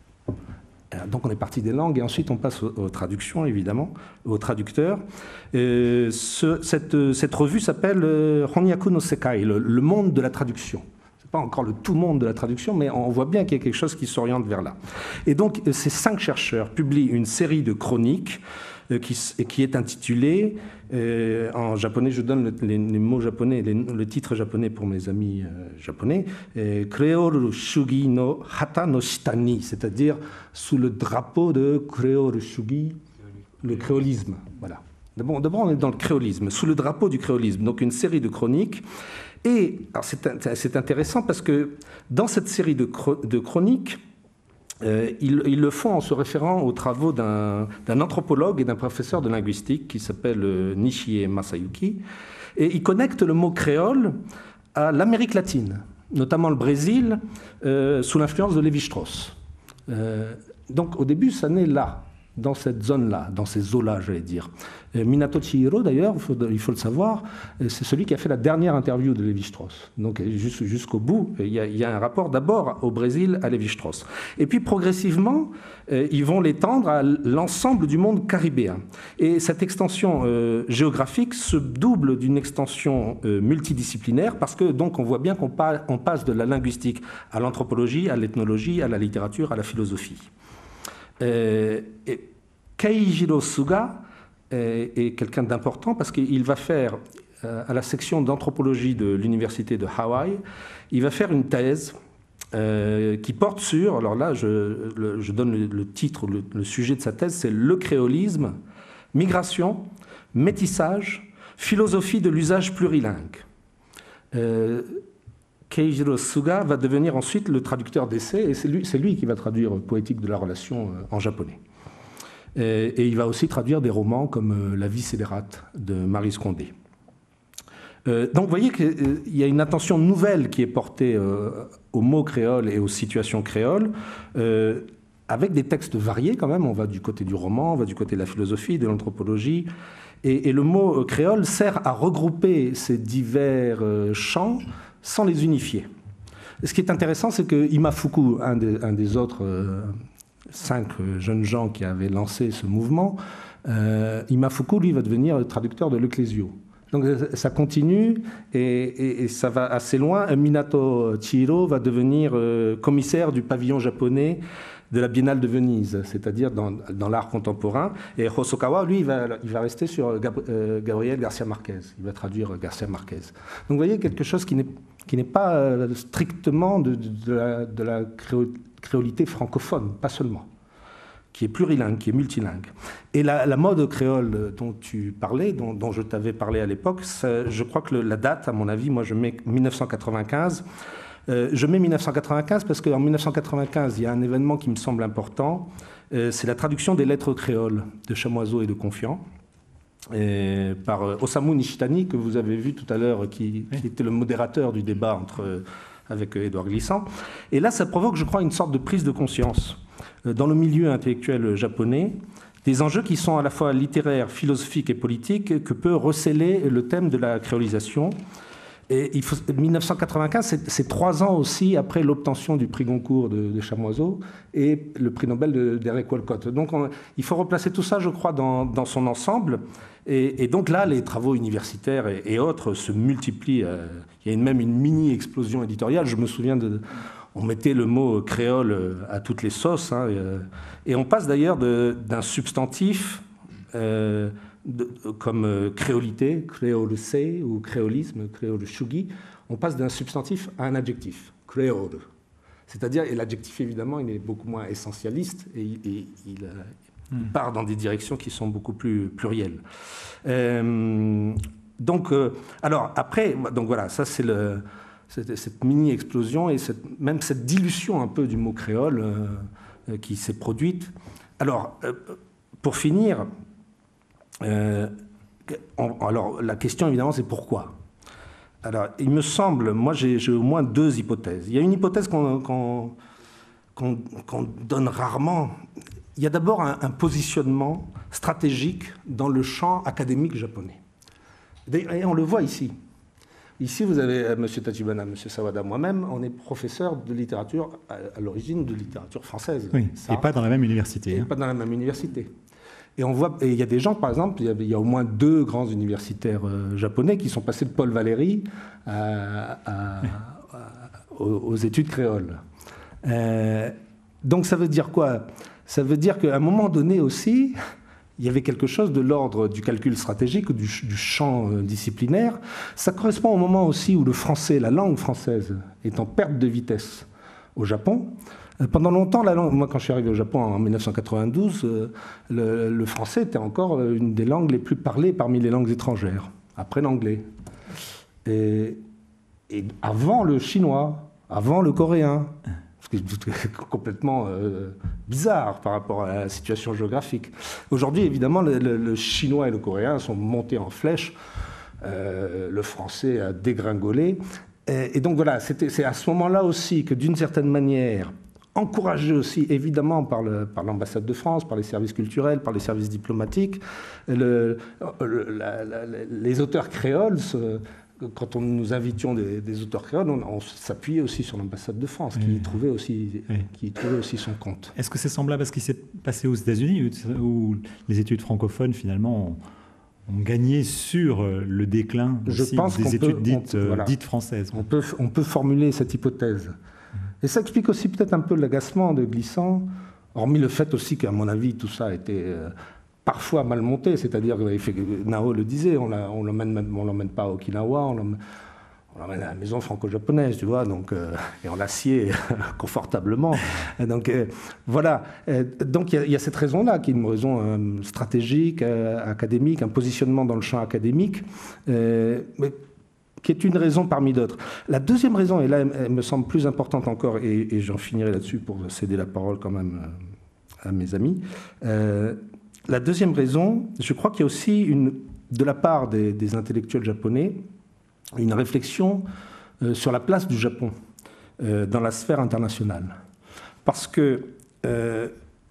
Donc on est parti des langues et ensuite on passe aux, aux traductions, évidemment, aux traducteurs. Euh, ce, cette, cette revue s'appelle euh, Honyaku no Sekai, le, le monde de la traduction. Ce n'est pas encore le tout monde de la traduction, mais on voit bien qu'il y a quelque chose qui s'oriente vers là. Et donc ces cinq chercheurs publient une série de chroniques euh, qui, qui est intitulée, euh, en japonais, je donne le, les, les mots japonais, les, le titre japonais pour mes amis euh, japonais, euh, Creole Shugi no Hata no Shitani, c'est-à-dire sous le drapeau de Creole Shugi, le créolisme. Voilà. D'abord, d'abord, on est dans le créolisme, sous le drapeau du créolisme, donc une série de chroniques. Et c'est, c'est intéressant parce que dans cette série de, de chroniques, Euh, ils, ils le font en se référant aux travaux d'un, d'un anthropologue et d'un professeur de linguistique qui s'appelle euh, Nishie Masayuki. Et ils connectent le mot créole à l'Amérique latine, notamment le Brésil, euh, sous l'influence de Lévi-Strauss. Euh, donc au début, ça naît là, dans cette zone-là, dans ces eaux-là, j'allais dire. Euh, Minato Chihiro, d'ailleurs, il faut, il faut le savoir, c'est celui qui a fait la dernière interview de Lévi-Strauss. Donc jusqu'au bout, il y, a, il y a un rapport d'abord au Brésil à Lévi-Strauss. Et puis progressivement, euh, ils vont l'étendre à l'ensemble du monde caribéen. Et cette extension euh, géographique se double d'une extension euh, multidisciplinaire parce que donc on voit bien qu'on pa- on passe de la linguistique à l'anthropologie, à l'ethnologie, à la littérature, à la philosophie. Euh, et Keijiro Suga est, est quelqu'un d'important parce qu'il va faire, euh, à la section d'anthropologie de l'université de Hawaï, il va faire une thèse euh, qui porte sur, alors là je, le, je donne le, le titre, le, le sujet de sa thèse, c'est le créolisme, migration, métissage, philosophie de l'usage plurilingue. Euh, Keijiro Suga va devenir ensuite le traducteur d'essais, et c'est lui, c'est lui qui va traduire Poétique de la relation en japonais. Et, et il va aussi traduire des romans comme La vie scélérate de Maryse Condé. Euh, donc vous voyez qu'il euh, y a une attention nouvelle qui est portée euh, aux mots créoles et aux situations créoles, euh, avec des textes variés quand même. On va du côté du roman, on va du côté de la philosophie, de l'anthropologie. Et, et le mot créole sert à regrouper ces divers euh, champs sans les unifier. Ce qui est intéressant, c'est que Imafuku, un des, un des autres euh, cinq jeunes gens qui avaient lancé ce mouvement, euh, Imafuku, lui, va devenir traducteur de l'Ecclésio. Donc ça continue et, et, et ça va assez loin. Minato Chihiro va devenir euh, commissaire du pavillon japonais de la Biennale de Venise, c'est-à-dire dans, dans l'art contemporain. Et Hosokawa, lui, il va, il va rester sur Gab, euh, Gabriel Garcia Marquez. Il va traduire Garcia Marquez. Donc vous voyez quelque chose qui n'est, qui n'est pas euh, strictement de, de, de la, de la créo, créolité francophone, pas seulement, qui est plurilingue, qui est multilingue. Et la, la mode créole dont tu parlais, dont, dont je t'avais parlé à l'époque, ça, je crois que le, la date, à mon avis, moi je mets mille neuf cent quatre-vingt-quinze. Euh, je mets mille neuf cent quatre-vingt-quinze parce qu'en mille neuf cent quatre-vingt-quinze, il y a un événement qui me semble important. Euh, c'est la traduction des lettres créoles de Chamoiseau et de Confiant et par euh, Osamu Nishitani, que vous avez vu tout à l'heure, qui, qui était le modérateur du débat entre, euh, avec Édouard Glissant. Et là, ça provoque, je crois, une sorte de prise de conscience euh, dans le milieu intellectuel japonais, des enjeux qui sont à la fois littéraires, philosophiques et politiques, que peut recéler le thème de la créolisation. Et il faut, mille neuf cent quatre-vingt-quinze, c'est, c'est trois ans aussi après l'obtention du prix Goncourt de, de Chamoiseau et le prix Nobel de, d'Eric Walcott. Donc on, il faut replacer tout ça, je crois, dans, dans son ensemble. Et, et donc là, les travaux universitaires et, et autres se multiplient. Euh, il y a une, même une mini-explosion éditoriale. Je me souviens, de, on mettait le mot créole à toutes les sauces. Hein, et, et on passe d'ailleurs de, d'un substantif... Euh, De, comme euh, créolité, créolese ou créolisme, créoleshugi, on passe d'un substantif à un adjectif, créole. C'est-à-dire, et l'adjectif évidemment, il est beaucoup moins essentialiste et, et il, euh, mm. il part dans des directions qui sont beaucoup plus plurielles. Euh, donc, euh, alors après, donc voilà, ça c'est le, cette, cette mini-explosion et cette, même cette dilution un peu du mot créole euh, qui s'est produite. Alors, euh, pour finir. Euh, on, alors, la question, évidemment, c'est pourquoi. Alors, il me semble, moi, j'ai, j'ai au moins deux hypothèses. Il y a une hypothèse qu'on, qu'on, qu'on, qu'on donne rarement. Il y a d'abord un, un positionnement stratégique dans le champ académique japonais. Et on le voit ici. Ici, vous avez M. Tachibana, M. Sawada, moi-même, on est professeur de littérature, à, à l'origine de littérature française. Oui, Ça, et pas dans la même université. Et hein. pas dans la même université. Et on voit, et il y a des gens, par exemple, il y a, il y a au moins deux grands universitaires euh, japonais qui sont passés de Paul Valéry à, à, à, aux, aux études créoles. Euh, donc ça veut dire quoi? Ça veut dire qu'à un moment donné aussi, il y avait quelque chose de l'ordre du calcul stratégique, du, du champ euh, disciplinaire. Ça correspond au moment aussi où le français, la langue française, est en perte de vitesse au Japon. Pendant longtemps, la langue, moi quand je suis arrivé au Japon en mille neuf cent quatre-vingt-douze, euh, le, le français était encore une des langues les plus parlées parmi les langues étrangères, après l'anglais. Et, et avant le chinois, avant le coréen, ce qui est complètement euh, bizarre par rapport à la situation géographique. Aujourd'hui, évidemment, le, le, le chinois et le coréen sont montés en flèche, euh, le français a dégringolé. Et, et donc voilà, c'était, c'est à ce moment-là aussi que d'une certaine manière, encouragé aussi évidemment par, le, par l'ambassade de France, par les services culturels, par les services diplomatiques, le, le, la, la, les auteurs créoles, se, quand on, nous invitions des, des auteurs créoles, on, on s'appuyait aussi sur l'ambassade de France, qui, oui. y trouvait aussi, oui. qui y trouvait aussi son compte. Est-ce que c'est semblable à ce qui s'est passé aux États-Unis, où les études francophones finalement ont, ont gagné sur le déclin Je aussi pense des études peut, dites, on, voilà. dites françaises? On peut, on peut formuler cette hypothèse. Et ça explique aussi peut-être un peu l'agacement de Glissant, hormis le fait aussi qu'à mon avis, tout ça a été euh, parfois mal monté, c'est-à-dire, Nao le disait, on ne l'emmène, on l'emmène pas à Okinawa, on l'emmène, on l'emmène à la maison franco-japonaise, tu vois, donc, euh, et on l'assied confortablement. Donc euh, voilà, donc il y, y a cette raison-là, qui est une raison euh, stratégique, euh, académique, un positionnement dans le champ académique. Euh, mais qui est une raison parmi d'autres. La deuxième raison, et là elle, elle me semble plus importante encore, et, et j'en finirai là-dessus pour céder la parole quand même à mes amis, euh, la deuxième raison, je crois qu'il y a aussi, une, de la part des, des intellectuels japonais, une réflexion euh, sur la place du Japon euh, dans la sphère internationale. Parce que euh,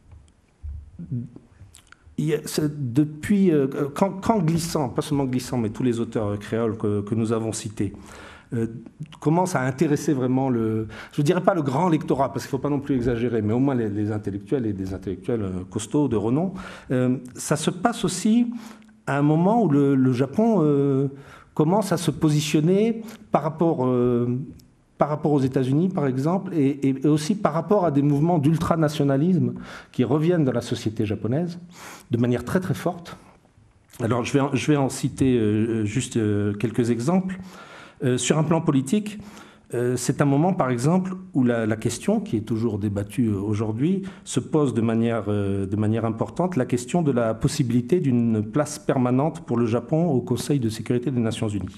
il y a, depuis, euh, quand, quand Glissant, pas seulement Glissant, mais tous les auteurs créoles que, que nous avons cités, euh, commencent à intéresser vraiment le, je ne dirais pas le grand lectorat, parce qu'il ne faut pas non plus exagérer, mais au moins les, les intellectuels et des intellectuels costauds de renom, euh, ça se passe aussi à un moment où le, le Japon euh, commence à se positionner par rapport, euh, par rapport aux États-Unis, par exemple, et, et aussi par rapport à des mouvements d'ultranationalisme qui reviennent dans la société japonaise de manière très très forte. Alors je vais en, je vais en citer euh, juste euh, quelques exemples. Euh, sur un plan politique, euh, c'est un moment, par exemple, où la, la question, qui est toujours débattue aujourd'hui, se pose de manière, euh, de manière importante, la question de la possibilité d'une place permanente pour le Japon au Conseil de sécurité des Nations Unies.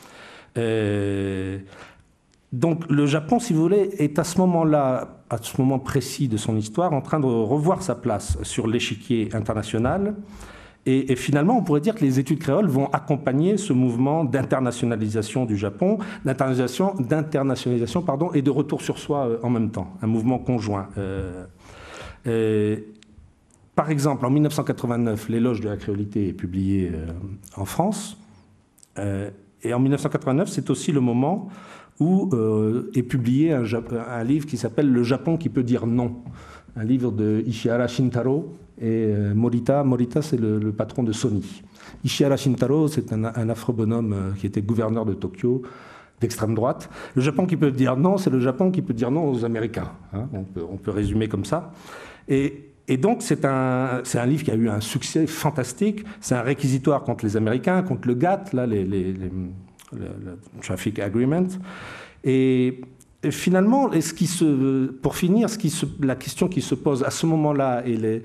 Euh, donc le Japon, si vous voulez, est à ce moment-là, à ce moment précis de son histoire, en train de revoir sa place sur l'échiquier international. Et, et finalement, on pourrait dire que les études créoles vont accompagner ce mouvement d'internationalisation du Japon, d'internationalisation, d'internationalisation pardon, et de retour sur soi euh, en même temps, un mouvement conjoint. Euh, euh, par exemple, en mille neuf cent quatre-vingt-neuf, l'éloge de la créolité est publié euh, en France. Euh, et en mille neuf cent quatre-vingt-neuf, c'est aussi le moment où euh, est publié un, un livre qui s'appelle « Le Japon qui peut dire non », un livre de Ishihara Shintaro et euh, Morita. Morita, c'est le, le patron de Sony. Ishihara Shintaro, c'est un, un affreux bonhomme euh, qui était gouverneur de Tokyo, d'extrême droite. Le Japon qui peut dire non, c'est le Japon qui peut dire non aux Américains. Hein, on, peut, on peut résumer comme ça. Et, et donc, c'est un, c'est un livre qui a eu un succès fantastique. C'est un réquisitoire contre les Américains, contre le GATT, là, les, les, les, le, le Traffic Agreement. Et... Et finalement, ce qui se, pour finir, ce qui se, la question qui se pose à ce moment-là et, les,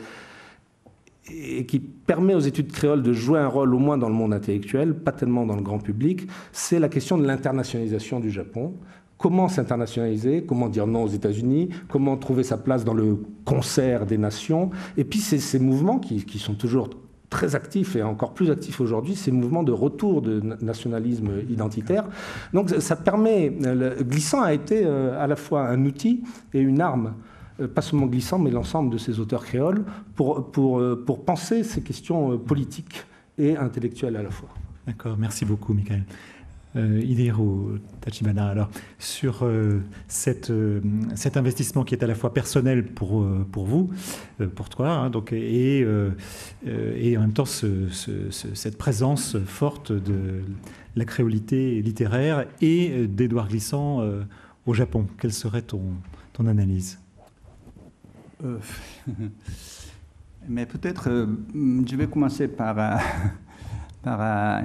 et qui permet aux études créoles de jouer un rôle au moins dans le monde intellectuel, pas tellement dans le grand public, c'est la question de l'internationalisation du Japon. Comment s'internationaliser, comment dire non aux États-Unis, comment trouver sa place dans le concert des nations. Et puis c'est ces mouvements qui, qui sont toujours très actifs et encore plus actifs aujourd'hui, ces mouvements de retour de nationalisme identitaire. Donc ça permet, le Glissant a été à la fois un outil et une arme, pas seulement Glissant, mais l'ensemble de ces auteurs créoles, pour, pour, pour penser ces questions politiques et intellectuelles à la fois. D'accord, merci beaucoup Michael. Euh, Hidehiro Tachibana, alors sur euh, cette, euh, cet investissement qui est à la fois personnel pour, euh, pour vous, euh, pour toi, hein, donc, et, euh, et en même temps ce, ce, ce, cette présence forte de la créolité littéraire et d'Édouard Glissant euh, au Japon, quelle serait ton, ton analyse? euh, Mais peut-être, euh, je vais commencer par... Euh, par euh,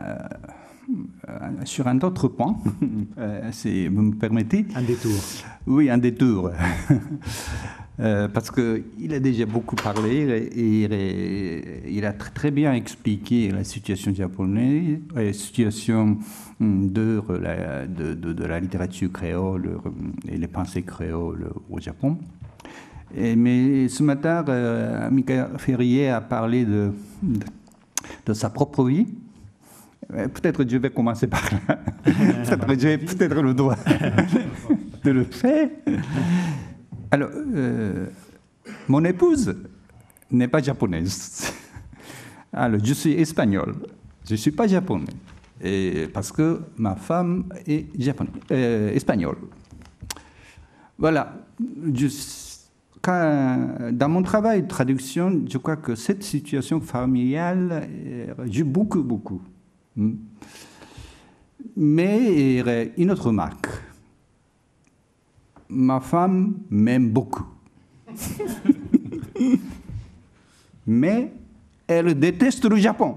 Euh, sur un autre point, euh, si vous me permettez. Un détour. Oui, un détour. euh, parce qu'il a déjà beaucoup parlé et il, il a très bien expliqué la situation japonaise, la situation de, de, de, de la littérature créole et les pensées créoles au Japon. Et, mais ce matin, euh, Michael Ferrier a parlé de, de, de sa propre vie. Peut-être je vais commencer par là. Peut-être j'ai peut-être le droit de le faire. Alors, euh, mon épouse n'est pas japonaise. Alors, je suis espagnol. Je ne suis pas japonais. Et parce que ma femme est japonaise, euh, espagnole. Voilà. Je, quand, dans mon travail de traduction, je crois que cette situation familiale joue beaucoup, beaucoup. Mais une autre remarque. Ma femme m'aime beaucoup. Mais elle déteste le Japon.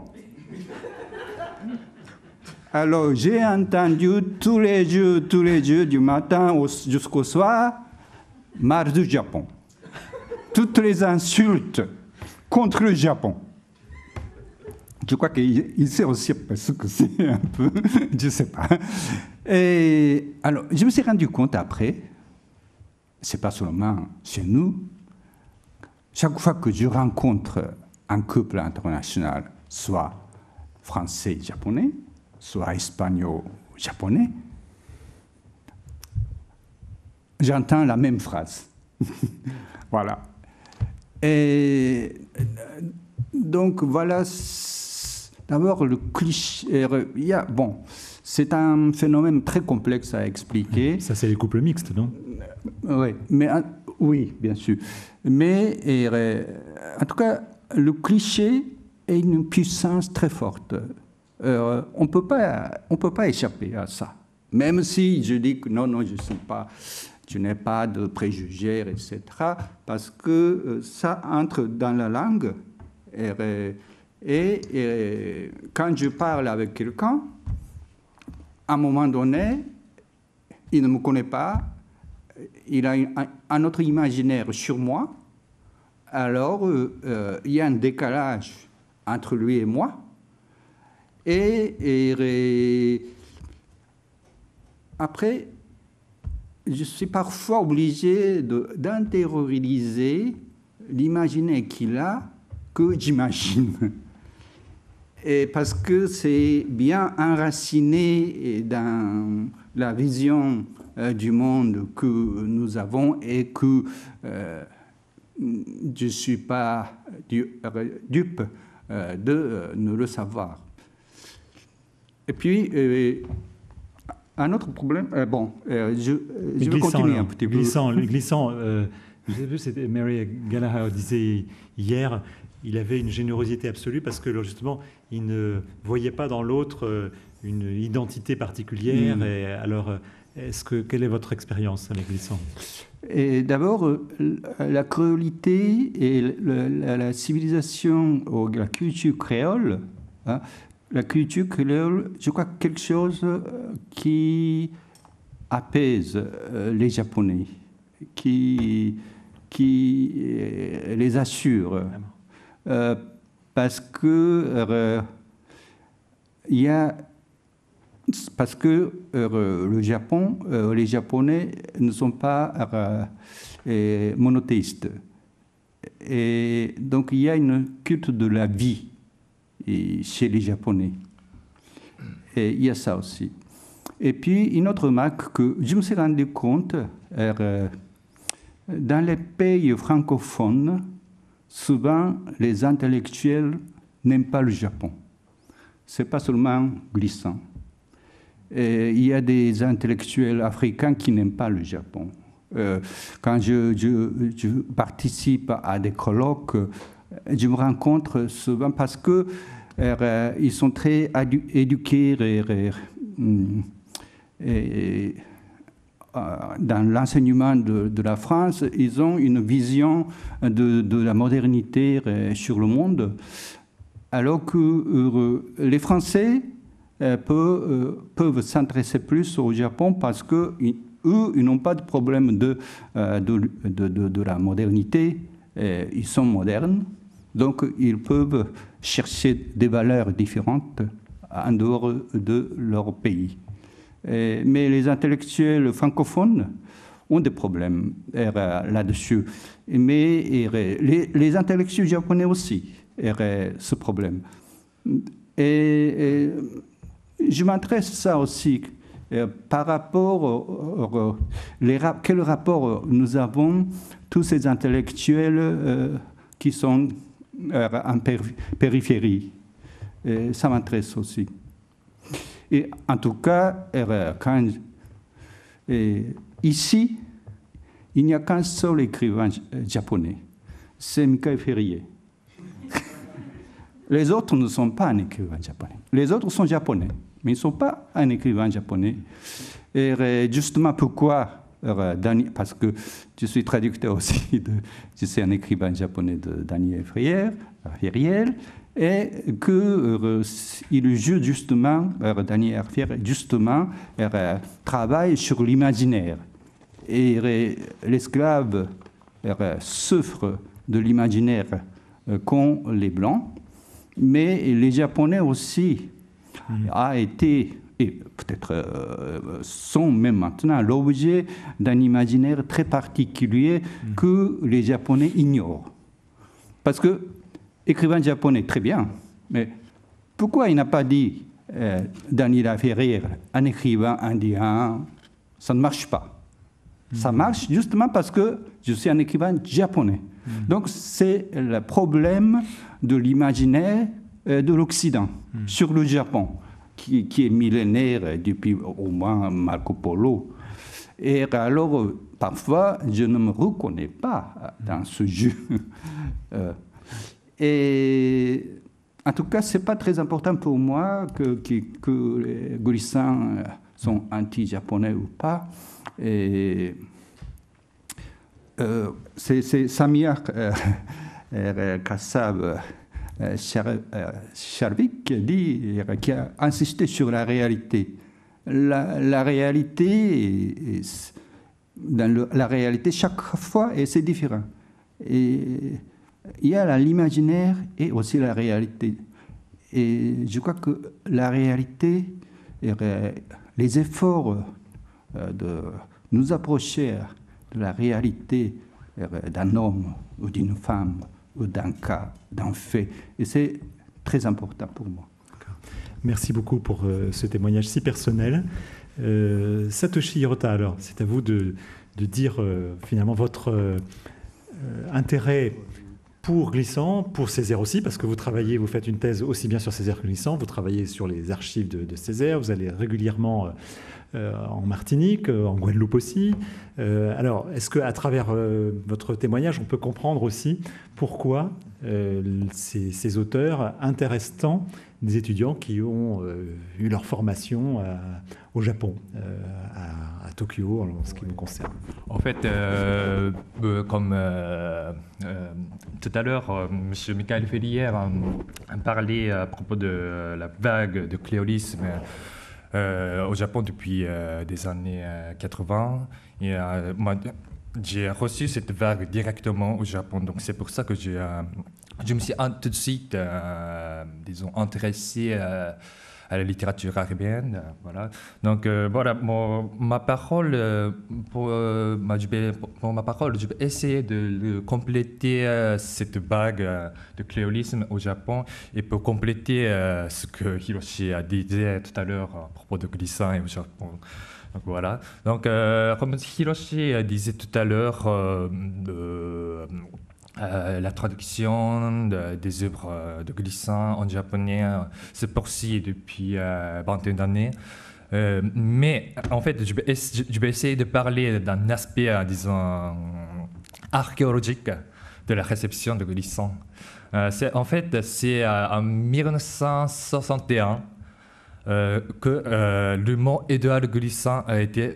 Alors j'ai entendu tous les jours, tous les jours, du matin jusqu'au soir, marre du Japon. Toutes les insultes contre le Japon. Je crois qu'il sait aussi ce que c'est un peu, je ne sais pas. Et alors, je me suis rendu compte après, c'est pas seulement chez nous, chaque fois que je rencontre un couple international, soit français-japonais, soit espagnol-japonais, j'entends la même phrase. Voilà. Et donc, voilà, d'abord, le cliché, il y a, bon, c'est un phénomène très complexe à expliquer. Ça, c'est les couples mixtes, non? Oui, mais, oui, bien sûr. Mais, et, en tout cas, le cliché a une puissance très forte. Euh, on peut pas, on peut pas échapper à ça. Même si je dis que non, non, je ne suis pas... Je n'ai pas de préjugés, et cetera, parce que ça entre dans la langue. Et, et, et quand je parle avec quelqu'un, à un moment donné, il ne me connaît pas, il a un, un autre imaginaire sur moi, alors euh, il y a un décalage entre lui et moi. Et, et, et après, je suis parfois obligé d'intérioriser l'imaginaire qu'il a que j'imagine. Et parce que c'est bien enraciné dans la vision euh, du monde que nous avons et que euh, je ne suis pas dupe euh, de euh, ne le savoir. Et puis, euh, un autre problème, euh, bon, euh, je, je vais continuer un petit peu. Glissant, glissant euh, vous avez vu, c'était Mary Gallagher disait hier, il avait une générosité absolue parce que justement, il ne voyait pas dans l'autre une identité particulière. Mmh. Et alors, est-ce que, quelle est votre expérience avec Glissant? D'abord, la créolité et la, la, la civilisation, ou la culture créole, hein, la culture créole, je crois quelque chose qui apaise les Japonais, qui, qui les assure. Euh, parce que euh, il y a parce que euh, le Japon, euh, les Japonais ne sont pas euh, monothéistes. Et donc il y a une culte de la vie chez les Japonais. Et il y a ça aussi. Et puis, une autre remarque que je me suis rendu compte, euh, dans les pays francophones, souvent, les intellectuels n'aiment pas le Japon. Ce n'est pas seulement Glissant. Et il y a des intellectuels africains qui n'aiment pas le Japon. Euh, quand je, je, je participe à des colloques, je me rencontre souvent parce que euh, ils sont très éduqués et, et, et, dans l'enseignement de, de la France, ils ont une vision de, de la modernité sur le monde, alors que euh, les Français euh, peuvent, euh, peuvent s'intéresser plus au Japon parce que eux, ils n'ont pas de problème de, de, de, de, de la modernité, et ils sont modernes. Donc, ils peuvent chercher des valeurs différentes en dehors de leur pays. Et, mais les intellectuels francophones ont des problèmes là-dessus. Mais et, les, les intellectuels japonais aussi ont ce problème. Et, et je m'intéresse à ça aussi. Par rapport au, les, quel rapport nous avons, tous ces intellectuels euh, qui sont en périphérie. Et ça m'intéresse aussi. Et en tout cas, quand, et ici, il n'y a qu'un seul écrivain japonais, c'est Mikael Ferrier. Les autres ne sont pas un écrivain japonais. Les autres sont japonais, mais ils ne sont pas un écrivain japonais. Et justement, pourquoi? Parce que je suis traducteur aussi, de, je suis un écrivain japonais de Daniel Ferrier, et qu'il euh, joue justement, euh, Daniel Ferrier, justement, euh, travaille sur l'imaginaire. Et euh, l'esclave euh, souffre de l'imaginaire euh, qu'ont les Blancs, mais les Japonais aussi Mmh. a été, et peut-être euh, sont même maintenant l'objet d'un imaginaire très particulier mmh. que les Japonais ignorent. Parce que écrivain japonais, très bien, mais pourquoi il n'a pas dit euh, Daniela Ferrer, un écrivain indien, ça ne marche pas. Mmh. Ça marche justement parce que je suis un écrivain japonais. Mmh. Donc c'est le problème de l'imaginaire euh, de l'Occident mmh. sur le Japon, qui, qui est millénaire depuis au moins Marco Polo. Et alors, parfois, je ne me reconnais pas dans ce jeu. euh, et en tout cas, ce n'est pas très important pour moi que, que, que les glissants sont anti-japonais ou pas. Et, euh, c'est, c'est Samir euh, Kassab euh, Charvik qui, dit, qui a insisté sur la réalité. La, la réalité, est, dans le, la réalité, chaque fois, et c'est différent. Et il y a l'imaginaire et aussi la réalité. Et je crois que la réalité, les efforts de nous approcher de la réalité d'un homme ou d'une femme ou d'un cas, d'un fait, et c'est très important pour moi. Merci beaucoup pour euh, ce témoignage si personnel. Euh, Satoshi Hirota, alors, c'est à vous de, de dire euh, finalement votre euh, intérêt pour Glissant, pour Césaire aussi, parce que vous travaillez, vous faites une thèse aussi bien sur Césaire que Glissant, vous travaillez sur les archives de, de Césaire, vous allez régulièrement euh, en Martinique, euh, en Guadeloupe aussi. Euh, alors, est-ce qu'à travers euh, votre témoignage, on peut comprendre aussi pourquoi euh, ces, ces auteurs intéressent tant des étudiants qui ont euh, eu leur formation à, au Japon, euh, à, à Tokyo, en ce qui me concerne. En fait, euh, euh, comme euh, euh, tout à l'heure, euh, M. Michael Ferrière a, a parlé à propos de la vague de cléolisme euh, au Japon depuis euh, des années euh, quatre-vingts. Et, euh, moi, j'ai reçu cette vague directement au Japon, donc c'est pour ça que j'ai... Euh, Je me suis tout de suite, euh, disons, intéressé euh, à la littérature arabienne, euh, voilà. Donc euh, voilà, mon, ma parole, euh, pour, euh, ma, je vais, pour ma parole, je vais essayer de, de compléter euh, cette vague euh, de cléolisme au Japon et pour compléter euh, ce que Hiroshi a dit tout à l'heure à propos de Glissant et au Japon. Donc voilà. Donc euh, comme Hiroshi disait tout à l'heure. Euh, euh, Euh, la traduction de, des œuvres de Glissant en japonais euh, se poursuit depuis euh, vingtaine d'années. Euh, mais en fait, je vais, je vais essayer de parler d'un aspect, euh, disons, archéologique de la réception de Glissant. Euh, c'est, en fait, c'est euh, en mille neuf cent soixante et un euh, que euh, le mot Édouard Glissant a été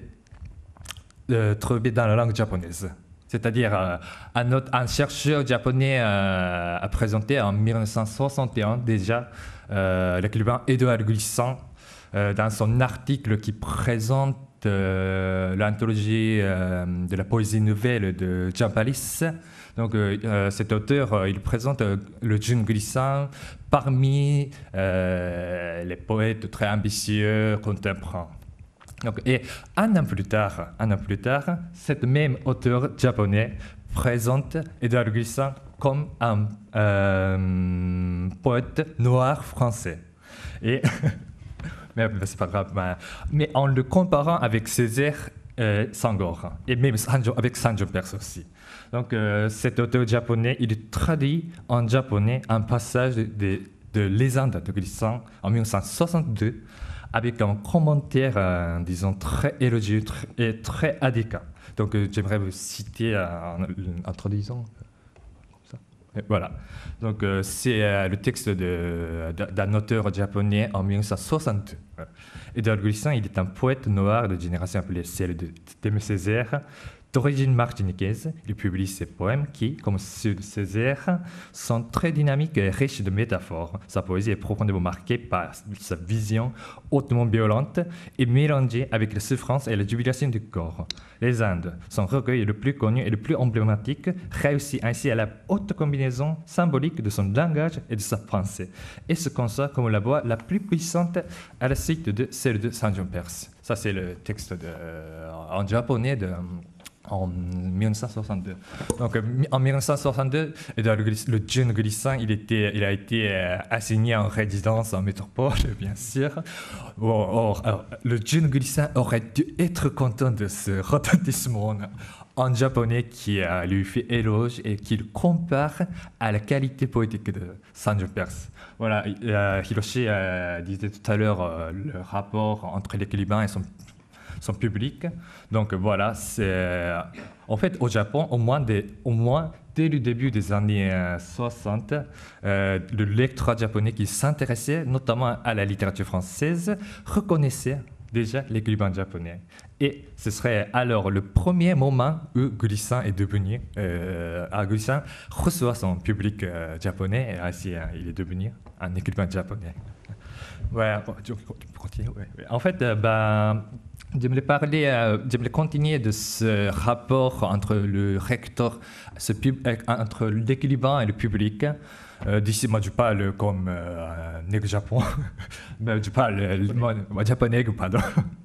euh, trouvé dans la langue japonaise. C'est-à-dire, euh, un, autre, un chercheur japonais euh, a présenté en mille neuf cent soixante et un déjà euh, l'écrivain Édouard Glissant euh, dans son article qui présente euh, l'anthologie euh, de la poésie nouvelle de Jean Palis. Donc, euh, cet auteur, euh, il présente euh, le jeune Glissant parmi euh, les poètes très ambitieux contemporains. Donc, et un an plus tard, un an plus tard, cet même auteur japonais présente Édouard Glissant comme un euh, poète noir français. Et mais c'est pas grave. Mais, mais en le comparant avec Césaire euh, Senghor et même Sanjo, avec Sanjo Perse aussi. Donc, euh, cet auteur japonais, il traduit en japonais un passage de, de, de Légende de Glissant en mille neuf cent soixante-deux. Avec un commentaire, euh, disons, très élogieux très, et très adéquat. Donc, euh, j'aimerais vous citer euh, en, en traduisant. Comme ça. Et voilà. Donc, euh, c'est euh, le texte de, de, d'un auteur japonais en mille neuf cent soixante-deux. Édouard Glissant, il est un poète noir de génération appelée celle de Aimé Césaire, d'origine martiniquaise. Il publie ses poèmes qui, comme ceux de Césaire, sont très dynamiques et riches de métaphores. Sa poésie est profondément marquée par sa vision hautement violente et mélangée avec la souffrance et la jubilation du corps. Les Indes, son recueil le plus connu et le plus emblématique, réussit ainsi à la haute combinaison symbolique de son langage et de sa pensée, et se conçoit comme la voix la plus puissante à la suite de celle de Saint-Jean-Perse. Ça, c'est le texte de, euh, en japonais de, en mille neuf cent soixante-deux. Donc, en mille neuf cent soixante-deux, le jeune Glissant, il, était, il a été euh, assigné en résidence en métropole, bien sûr. Or, or, alors, le jeune Glissant aurait dû être content de ce retentissement en japonais qui euh, lui fait éloge et qu'il compare à la qualité poétique de Saint-Jean-Perse. Voilà, euh, Hiroshi euh, disait tout à l'heure euh, le rapport entre l'écrivain et son, son public. Donc voilà, c'est en fait au Japon, au moins, des, au moins dès le début des années euh, soixante, euh, le lectorat japonais qui s'intéressait notamment à la littérature française reconnaissait déjà l'écrivain japonais. Et ce serait alors le premier moment où Glissant est devenu, euh, Glissant reçoit son public euh, japonais et ainsi euh, il est devenu un écrivain japonais. Ouais, tu peux continuer. Ouais, ouais. En fait, euh, bah, j'aimerais parler, euh, j'aimerais continuer de ce rapport entre le recteur, ce pub, entre l'écrivain et le public. Euh, D'ici, moi, je parle comme euh, un nègre-japon. Je parle euh, moi, japonais, pardon.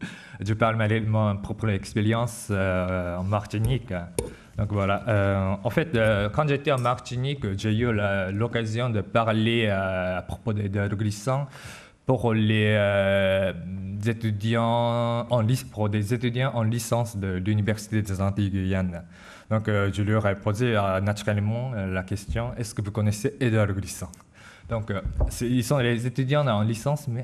Je parle de ma propre expérience euh, en Martinique. Donc voilà. Euh, en fait, euh, quand j'étais en Martinique, j'ai eu l'occasion de parler euh, à propos de, de Glissant pour les euh, étudiants en pour des étudiants en licence de l'Université des Antilles Guyanes. Donc, euh, je leur ai posé euh, naturellement euh, la question, est-ce que vous connaissez Édouard Glissant? Donc, euh, ils sont les étudiants en licence, mais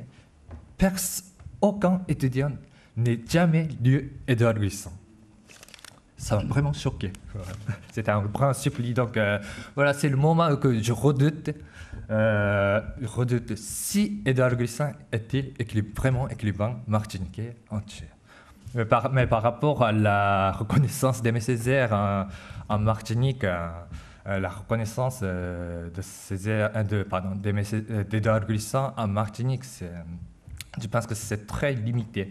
aucun étudiant n'est jamais lu Édouard Glissant. Ça m'a vraiment choqué. C'était un grand supplice. Donc, euh, voilà, c'est le moment que je redoute. Euh, je redoute si Édouard Glissant est-il vraiment écrivain martiniquais entier. Mais par, mais par rapport à la reconnaissance d'Aimé Césaire en, en Martinique, euh, la reconnaissance euh, de Césaire, euh, de, pardon, d'Édouard Glissant en Martinique, je pense que c'est très limité.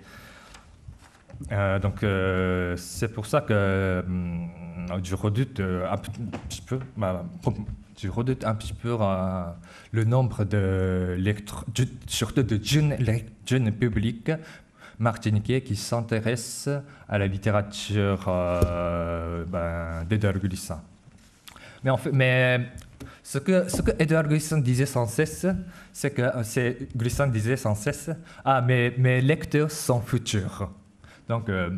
Euh, donc euh, c'est pour ça que euh, je redoute euh, un petit peu, bah, je redoute un petit peu euh, le nombre de lecteurs, surtout de jeunes, jeunes publics martiniquais qui s'intéressent à la littérature euh, ben, d'Édouard Glissant. Mais, en fait, mais ce que, ce que Édouard Glissant disait sans cesse, c'est que c'est, Glissant disait sans cesse, ah, mes, mes lecteurs sont futurs. Donc, euh,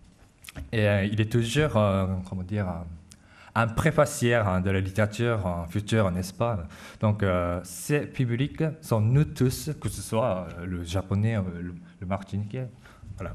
et, euh, il est toujours, euh, comment dire, un préfaciaire hein, de la littérature en futur, n'est-ce pas? Donc, euh, ces publics sont nous tous, que ce soit euh, le japonais, euh, le, le martiniquais. Voilà.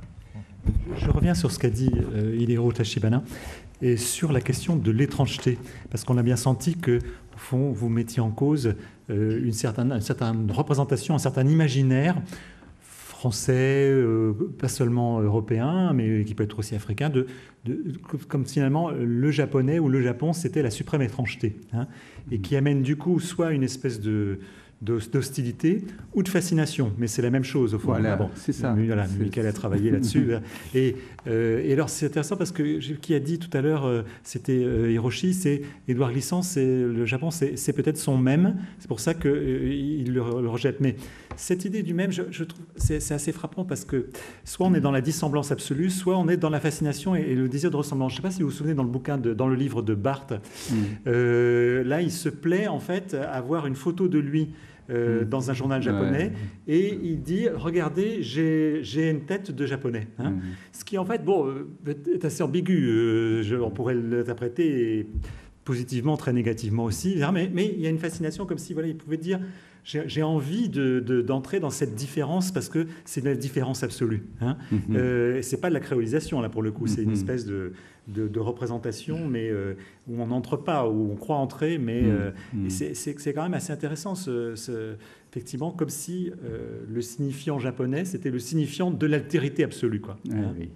Je reviens sur ce qu'a dit euh, Hidehiro Tachibana et sur la question de l'étrangeté, parce qu'on a bien senti que, au fond, vous mettiez en cause euh, une, certaine, une certaine représentation, un certain imaginaire français, euh, pas seulement européen, mais qui peut être aussi africain, de, de, comme finalement le japonais ou le Japon, c'était la suprême étrangeté, hein, et qui amène du coup soit une espèce de d'hostilité ou de fascination, mais c'est la même chose au fond. Voilà, bon, c'est ça. Voilà, Michael a travaillé là-dessus. et, euh, et alors c'est intéressant parce que qui a dit tout à l'heure, euh, c'était euh, Hiroshi, c'est Édouard Glissant, c'est le Japon, c'est, c'est peut-être son même. C'est pour ça qu'il euh, le, le rejette. Mais cette idée du même, je, je trouve, c'est, c'est assez frappant parce que soit on est dans la dissemblance absolue, soit on est dans la fascination et, et le désir de ressemblance. Je ne sais pas si vous vous souvenez dans le bouquin, de, dans le livre de Barthes, mm. euh, là il se plaît en fait à avoir une photo de lui. Euh, dans un journal japonais, ouais. Et il dit, regardez, j'ai, j'ai une tête de japonais. Hein. Mmh. Ce qui, en fait, bon, est assez ambigu. Euh, je, on pourrait l'interpréter positivement, très négativement aussi. Mais, mais il y a une fascination comme si, voilà, il pouvait dire, j'ai, j'ai envie de, de, d'entrer dans cette différence parce que c'est de la différence absolue. Hein. Mmh. Euh, c'est pas de la créolisation, là, pour le coup. C'est une espèce de... De, de représentation, mais euh, où on n'entre pas, où on croit entrer, mais euh, mmh. et c'est, c'est, c'est quand même assez intéressant, ce, ce, effectivement, comme si euh, le signifiant japonais, c'était le signifiant de l'altérité absolue, quoi. Ah, hein. Oui,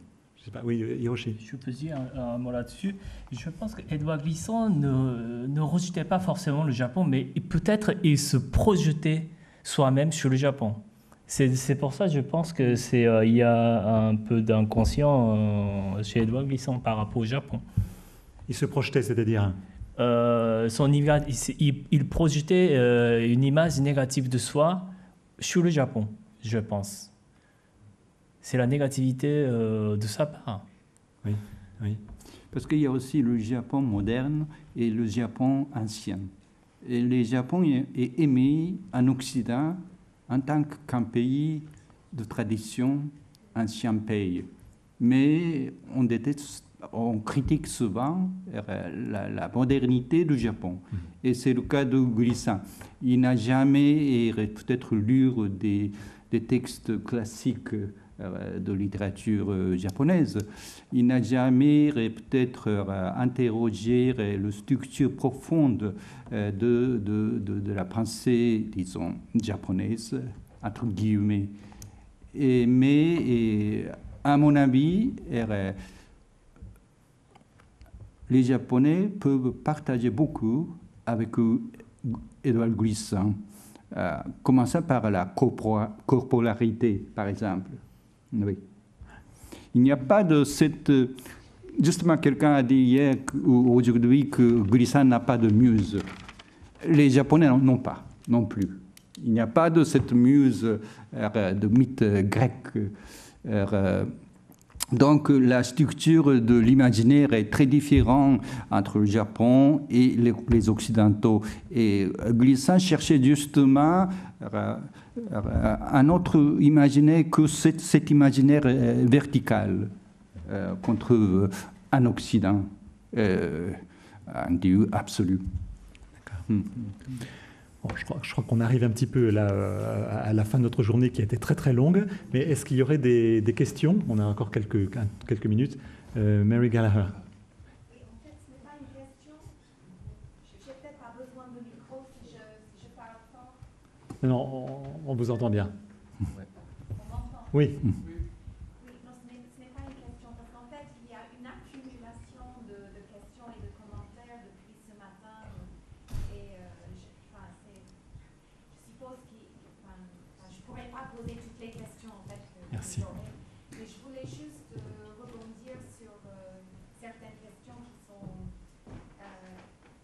Je sais pas, oui, Hiroshi. Je peux dire un, un mot là-dessus. Je pense qu'Edouard Glissant ne, ne rejetait pas forcément le Japon, mais peut-être il se projetait soi-même sur le Japon. C'est, c'est pour ça que je pense qu'il euh, y a un peu d'inconscient euh, chez Edouard Glissant par rapport au Japon. Il se projetait, c'est-à-dire euh, son, il, il, il projetait euh, une image négative de soi sur le Japon, je pense. C'est la négativité euh, de sa part. Oui, oui. Parce qu'il y a aussi le Japon moderne et le Japon ancien. Et le Japon est aimé en Occident en tant qu'un pays de tradition, ancien pays. Mais on, déteste, on critique souvent la, la modernité du Japon. Mmh. Et c'est le cas de Glissant. Il n'a jamais peut-être lu des, des textes classiques de littérature japonaise. Il n'a jamais peut-être interrogé la structure profonde de, de, de, de la pensée, disons, japonaise, entre guillemets. Et, mais, et, à mon avis, les Japonais peuvent partager beaucoup avec Edouard Glissant, euh, commençant par la corporalité, par exemple. Oui. Il n'y a pas de cette... Justement, quelqu'un a dit hier ou aujourd'hui que Glissant n'a pas de muse. Les Japonais n'ont pas, non plus. Il n'y a pas de cette muse euh, de mythe grec. Euh, donc, la structure de l'imaginaire est très différente entre le Japon et les, les Occidentaux. Et Glissant cherchait justement... Euh, un autre imaginaire que cet, cet imaginaire euh, vertical euh, contre euh, un Occident, euh, un Dieu absolu. Mmh. Bon, je crois, je crois qu'on arrive un petit peu là, à la fin de notre journée qui a été très très longue, mais est-ce qu'il y aurait des, des questions? On a encore quelques, quelques minutes. Euh, Mary Gallagher. Non, on, on vous entend bien. Ouais. On m'entend. Oui. Oui. Oui, non, ce n'est, ce n'est pas une question, parce qu'en fait, il y a une accumulation de, de questions et de commentaires depuis ce matin. Et euh, je, enfin, c'est, je suppose que enfin, enfin, je ne pourrais pas poser toutes les questions, en fait. Que Merci. Mais je voulais juste euh, rebondir sur euh, certaines questions qui sont, euh,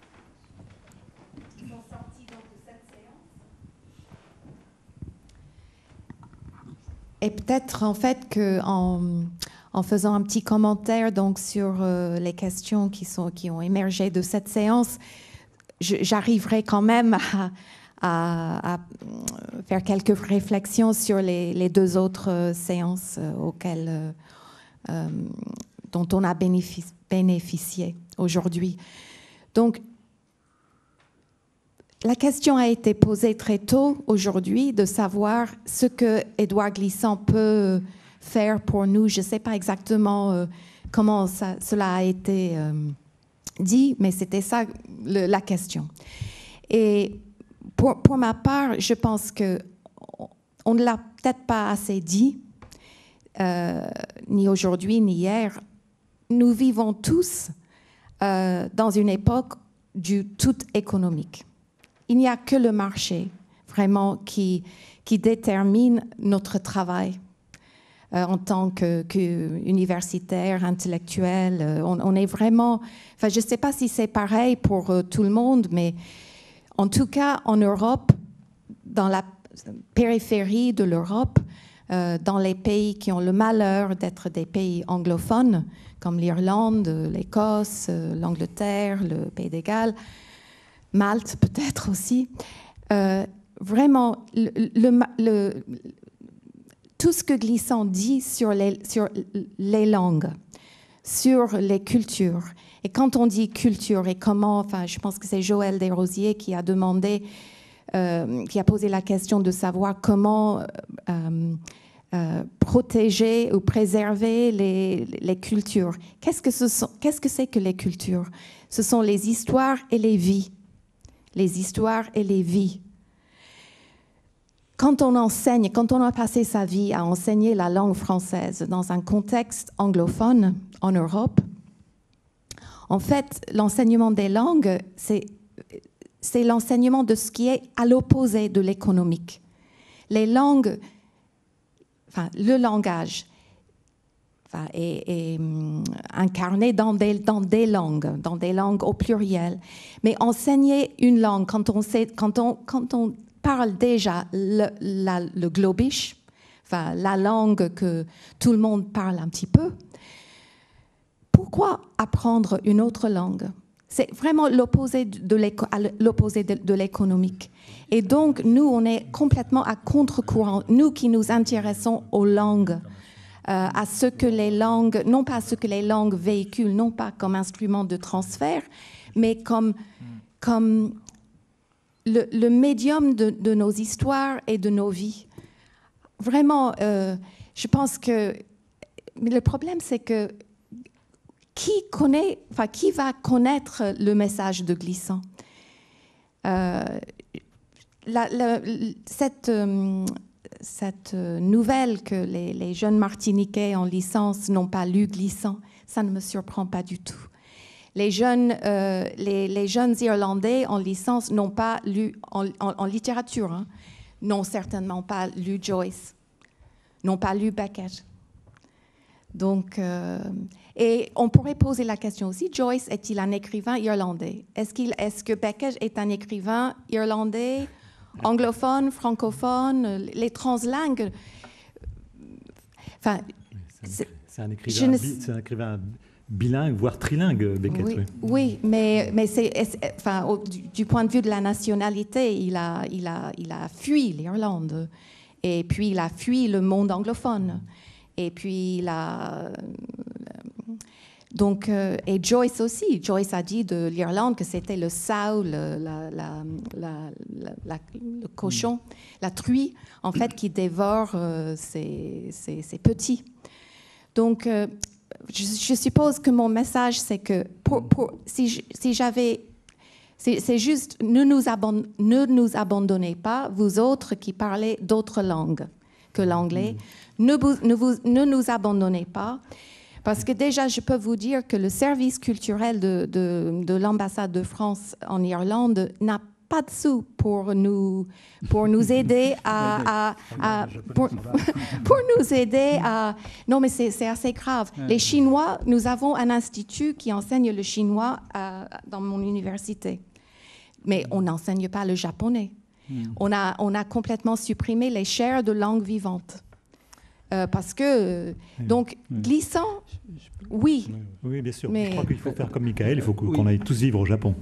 qui sont sorties donc, de cette séance. Et peut-être en fait qu'en en faisant un petit commentaire donc, sur euh, les questions qui, sont, qui ont émergé de cette séance, je, j'arriverai quand même à, à, à faire quelques réflexions sur les, les deux autres euh, séances euh, auxquelles, euh, euh, dont on a bénéfici, bénéficié aujourd'hui. Donc, la question a été posée très tôt aujourd'hui de savoir ce que Edouard Glissant peut faire pour nous. Je ne sais pas exactement euh, comment ça, cela a été euh, dit, mais c'était ça le, la question. Et pour, pour ma part, je pense qu'on ne l'a peut-être pas assez dit, euh, ni aujourd'hui, ni hier. Nous vivons tous euh, dans une époque du tout économique. Il n'y a que le marché, vraiment, qui, qui détermine notre travail euh, en tant qu'universitaire, intellectuel. Euh, on, on est vraiment... Enfin, je ne sais pas si c'est pareil pour euh, tout le monde, mais en tout cas, en Europe, dans la périphérie de l'Europe, euh, dans les pays qui ont le malheur d'être des pays anglophones, comme l'Irlande, l'Écosse, l'Angleterre, le Pays de Galles, Malte peut-être aussi. Euh, vraiment, le, le, le, tout ce que Glissant dit sur les, sur les langues, sur les cultures. Et quand on dit culture et comment, enfin, je pense que c'est Joël Desrosiers qui a demandé, euh, qui a posé la question de savoir comment euh, euh, protéger ou préserver les, les cultures. Qu'est-ce que ce sont, qu'est-ce que c'est que les cultures? Ce sont les histoires et les vies. Les histoires et les vies. quand on enseigne, quand on a passé sa vie à enseigner la langue française dans un contexte anglophone en Europe, en fait, l'enseignement des langues, c'est, c'est l'enseignement de ce qui est à l'opposé de l'économique. Les langues, enfin, le langage enfin, est, est hum, incarné dans des, dans des langues, dans des langues au pluriel. Mais enseigner une langue, quand on sait, quand on, quand on parle déjà le, la, le globish, enfin, la langue que tout le monde parle un petit peu, pourquoi apprendre une autre langue? C'est vraiment l'opposé de, l'éco, l'opposé de, de l'économique. Et donc, nous, on est complètement à contre-courant, nous qui nous intéressons aux langues, euh, à ce que les langues, non pas à ce que les langues véhiculent, non pas comme instrument de transfert, mais comme, comme le, le médium de, de nos histoires et de nos vies. Vraiment, euh, je pense que... Mais le problème, c'est que qui connaît, enfin, qui va connaître le message de Glissant? euh, la, la, cette, euh, cette nouvelle que les, les jeunes Martiniquais en licence n'ont pas lu Glissant, ça ne me surprend pas du tout. Les jeunes, euh, les, les jeunes Irlandais en licence n'ont pas lu, en, en, en littérature, hein, n'ont certainement pas lu Joyce, n'ont pas lu Beckett. Donc, euh, et on pourrait poser la question aussi, Joyce est-il un écrivain irlandais? Est-ce, qu'il, est-ce que Beckett est un écrivain irlandais, anglophone, francophone, les translangues? Enfin, c'est, c'est, un écrivain, ne... bi, c'est un écrivain bilingue, voire trilingue, Beckett. Oui, oui. oui mais, mais c'est, enfin, au, du, du point de vue de la nationalité, il a, il a, il a fui l'Irlande. Et puis, il a fui le monde anglophone. Et puis, la, donc, euh, et Joyce aussi. Joyce a dit de l'Irlande que c'était le sow, le, la, la, la, la, le cochon, la truie, en fait, qui dévore euh, ses, ses, ses petits. Donc, euh, je, je suppose que mon message, c'est que pour, pour, si, si j'avais... C'est, c'est juste, ne nous, abandon, ne nous abandonnez pas, vous autres qui parlez d'autres langues que l'anglais. Mm. Ne, vous, ne, vous, ne nous abandonnez pas, parce que déjà, je peux vous dire que le service culturel de, de, de l'ambassade de France en Irlande n'a pas de sous pour nous, pour nous aider à... à, à pour, pour nous aider à... Non, mais c'est, c'est assez grave. Les Chinois, nous avons un institut qui enseigne le chinois à, dans mon université. Mais on n'enseigne pas le japonais. Mm. On a, on a complètement supprimé les chaires de langue vivante. Euh, parce que, donc, mm. Glissant, oui. Oui, bien sûr. Mais... Je crois qu'il faut faire comme Michael, il faut qu'on oui. aille tous vivre au Japon.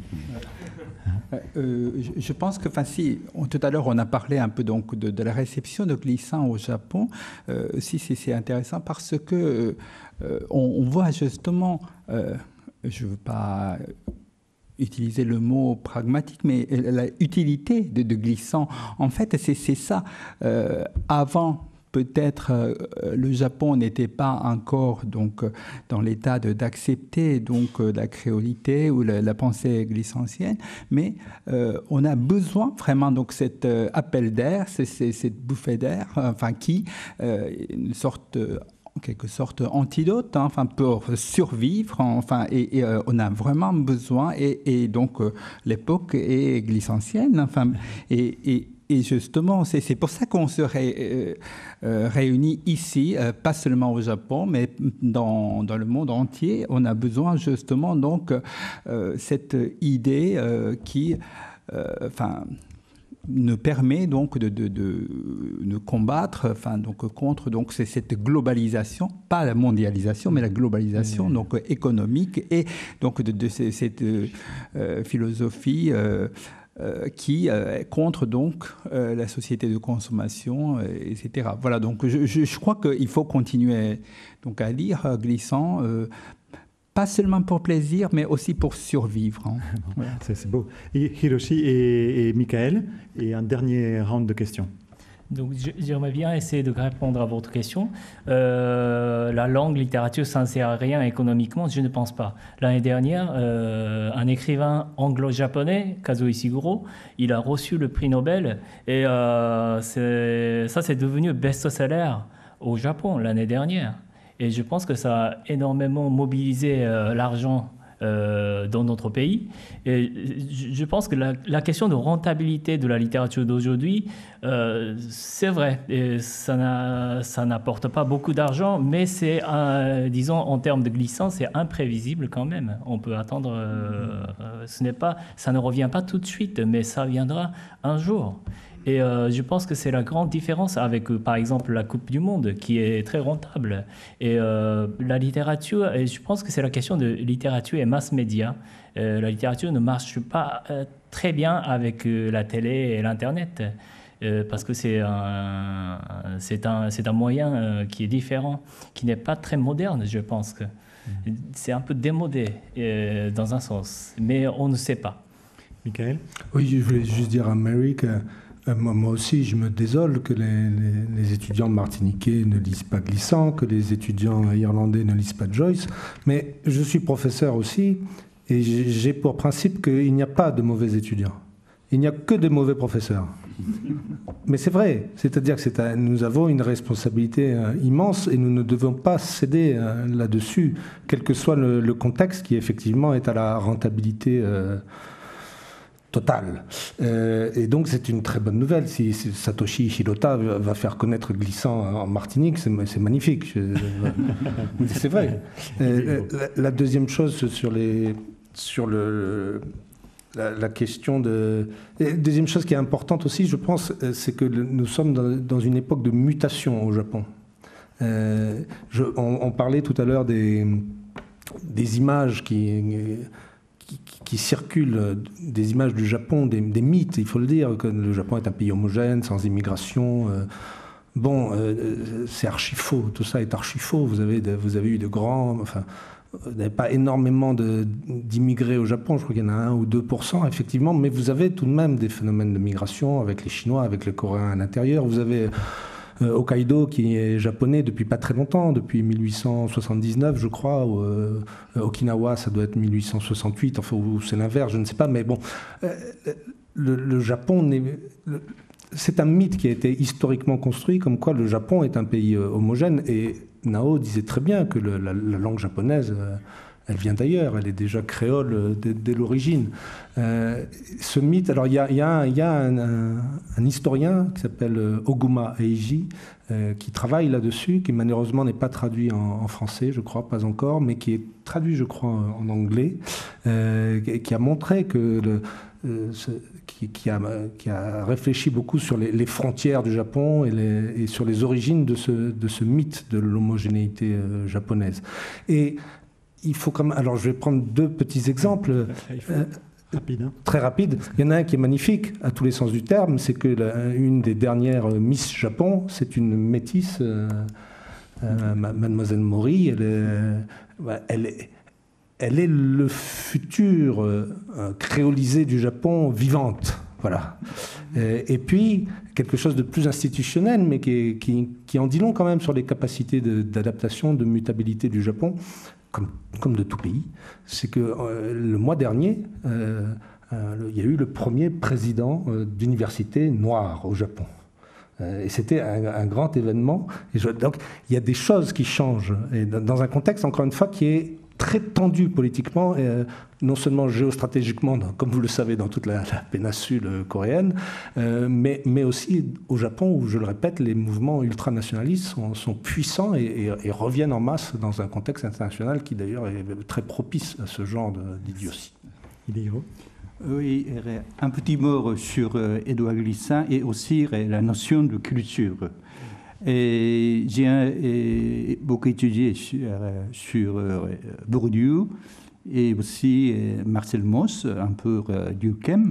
Euh, je, je pense que, enfin, si, on, tout à l'heure, on a parlé un peu donc, de, de la réception de Glissant au Japon. Euh, si, c'est, c'est intéressant parce que euh, on, on voit justement, euh, je ne veux pas... utiliser le mot pragmatique, mais la utilité de, de Glissant, en fait, c'est, c'est ça. Euh, avant, peut-être, euh, le Japon n'était pas encore donc, dans l'état de, d'accepter donc, la créolité ou la, la pensée glissantienne, mais euh, on a besoin vraiment de cet euh, appel d'air, c'est, c'est, cette bouffée d'air, enfin, qui euh, une sorte... Euh, en quelque sorte antidote, hein, enfin pour survivre, enfin et, et euh, on a vraiment besoin et, et donc euh, l'époque est glissantienne, enfin et, et, et justement c'est, c'est pour ça qu'on se ré, euh, euh, réunit ici, euh, pas seulement au Japon, mais dans, dans le monde entier. On a besoin justement donc euh, cette idée euh, qui, enfin. Euh, nous permet donc de, de, de, de combattre, enfin donc contre donc c'est cette globalisation, pas la mondialisation, mais la globalisation mmh. donc économique et donc de, de cette euh, philosophie euh, euh, qui euh, contre donc euh, la société de consommation, euh, et cetera. Voilà, donc je, je, je crois qu'il faut continuer donc à lire euh, Glissant. Euh, Pas seulement pour plaisir, mais aussi pour survivre. Hein. c'est, c'est beau. Et Hiroshi et, et Michael, et un dernier round de questions. Donc, j'aimerais bien essayer de répondre à votre question. Euh, la langue, littérature, ça ne sert à rien économiquement, je ne pense pas. L'année dernière, euh, un écrivain anglo-japonais, Kazuo Ishiguro, il a reçu le prix Nobel et euh, ça, c'est devenu best-seller au Japon l'année dernière. Et je pense que ça a énormément mobilisé euh, l'argent Euh, dans notre pays. Et je pense que la, la question de rentabilité de la littérature d'aujourd'hui, euh, c'est vrai, et ça, n'a, ça n'apporte pas beaucoup d'argent, mais c'est, un, disons, en termes de glissant, c'est imprévisible quand même. On peut attendre, euh, ce n'est pas, ça ne revient pas tout de suite, mais ça viendra un jour. Et euh, je pense que c'est la grande différence avec, euh, par exemple, la Coupe du Monde, qui est très rentable. Et euh, la littérature, et je pense que c'est la question de littérature et mass média. Euh, la littérature ne marche pas euh, très bien avec euh, la télé et l'Internet, euh, parce que c'est un, c'est un, c'est un moyen euh, qui est différent, qui n'est pas très moderne, je pense. que C'est un peu démodé euh, dans un sens, mais on ne sait pas. Michael ? Oui, je voulais juste dire à Mary que euh, moi, moi aussi, je me désole que les, les, les étudiants martiniquais ne lisent pas Glissant, que les étudiants irlandais ne lisent pas Joyce, mais je suis professeur aussi, et j'ai pour principe qu'il n'y a pas de mauvais étudiants. Il n'y a que de mauvais professeurs. Mais c'est vrai, c'est-à-dire que c'est à, nous avons une responsabilité euh, immense et nous ne devons pas céder euh, là-dessus, quel que soit le, le contexte qui effectivement est à la rentabilité euh, totale. Euh, et donc c'est une très bonne nouvelle. Si, si Satoshi Hirota va faire connaître Glissant en Martinique, c'est, c'est magnifique. Je, c'est vrai. Euh, la, la deuxième chose sur, les, sur le... La, la question de... Et deuxième chose qui est importante aussi, je pense, c'est que le, nous sommes dans, dans une époque de mutation au Japon. Euh, je, on, on parlait tout à l'heure des, des images qui, qui, qui circulent, des images du Japon, des, des mythes, il faut le dire, que le Japon est un pays homogène, sans immigration. Euh, bon, euh, c'est archi faux, tout ça est archi faux. Vous avez, de, vous avez eu de grands... Enfin, vous n'avez pas énormément de, d'immigrés au Japon, je crois qu'il y en a un ou deux pour cent, effectivement, mais vous avez tout de même des phénomènes de migration avec les Chinois, avec les Coréens à l'intérieur. Vous avez euh, Hokkaido qui est japonais depuis pas très longtemps, depuis mille huit cent soixante-dix-neuf, je crois. Ou, euh, Okinawa, ça doit être mille huit cent soixante-huit, enfin, ou c'est l'inverse, je ne sais pas, mais bon, euh, le, le Japon n'est... Le, c'est un mythe qui a été historiquement construit, comme quoi le Japon est un pays euh, homogène, et Nao disait très bien que le, la, la langue japonaise, euh, elle vient d'ailleurs, elle est déjà créole euh, dès, dès l'origine. Euh, ce mythe, alors il y a, y a, y a un, un, un historien qui s'appelle Oguma Eiji, euh, qui travaille là-dessus, qui malheureusement n'est pas traduit en, en français, je crois, pas encore, mais qui est traduit, je crois, en, en anglais, euh, qui a montré que... Le, Euh, ce, qui, qui, a, qui a réfléchi beaucoup sur les, les frontières du Japon et, les, et sur les origines de ce, de ce mythe de l'homogénéité euh, japonaise. Et il faut quand même... Alors, je vais prendre deux petits exemples. Euh, Rapide, hein. Très rapide. Il y en a un qui est magnifique, à tous les sens du terme, c'est que la, une des dernières Miss Japon, c'est une métisse, euh, euh, Mademoiselle Mori, elle est... Elle est Elle est le futur euh, créolisé du Japon vivante, voilà. Et, et puis, quelque chose de plus institutionnel, mais qui, qui, qui en dit long quand même sur les capacités de, d'adaptation, de mutabilité du Japon, comme, comme de tout pays, c'est que euh, le mois dernier, euh, euh, il y a eu le premier président euh, d'université noire au Japon. Euh, et c'était un, un grand événement. Et je, donc, il y a des choses qui changent, et dans, dans un contexte, encore une fois, qui est très tendu politiquement, et, euh, non seulement géostratégiquement, dans, comme vous le savez, dans toute la, la péninsule coréenne, euh, mais, mais aussi au Japon, où, je le répète, les mouvements ultranationalistes sont, sont puissants et, et, et reviennent en masse dans un contexte international qui, d'ailleurs, est très propice à ce genre de, d'idiotie. Oui, un petit mot sur euh, Édouard Glissant et aussi la notion de culture. Et j'ai et beaucoup étudié sur, sur euh, Bourdieu et aussi euh, Marcel Mauss, un peu euh, Durkheim.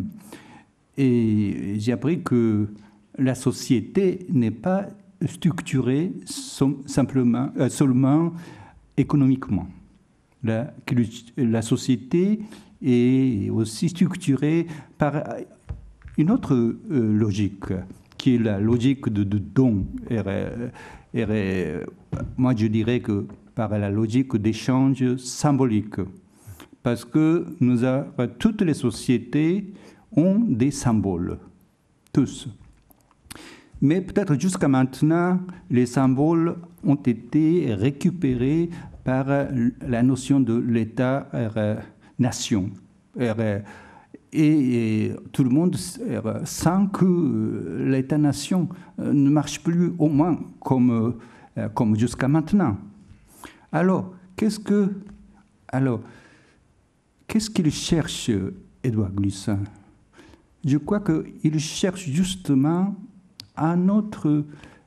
Et j'ai appris que la société n'est pas structurée som- simplement, euh, seulement économiquement. La, la société est aussi structurée par une autre euh, logique qui est la logique de, de don. Et, et, moi, je dirais que par la logique d'échange symbolique, parce que nous avons, toutes les sociétés ont des symboles, tous. Mais peut-être jusqu'à maintenant, les symboles ont été récupérés par la notion de l'État-nation. Et, et tout le monde sent que l'État-nation ne marche plus, au moins comme, comme jusqu'à maintenant. Alors, qu'est-ce que, alors, qu'est-ce qu'il cherche, Édouard Glissant? Je crois qu'il cherche justement un autre.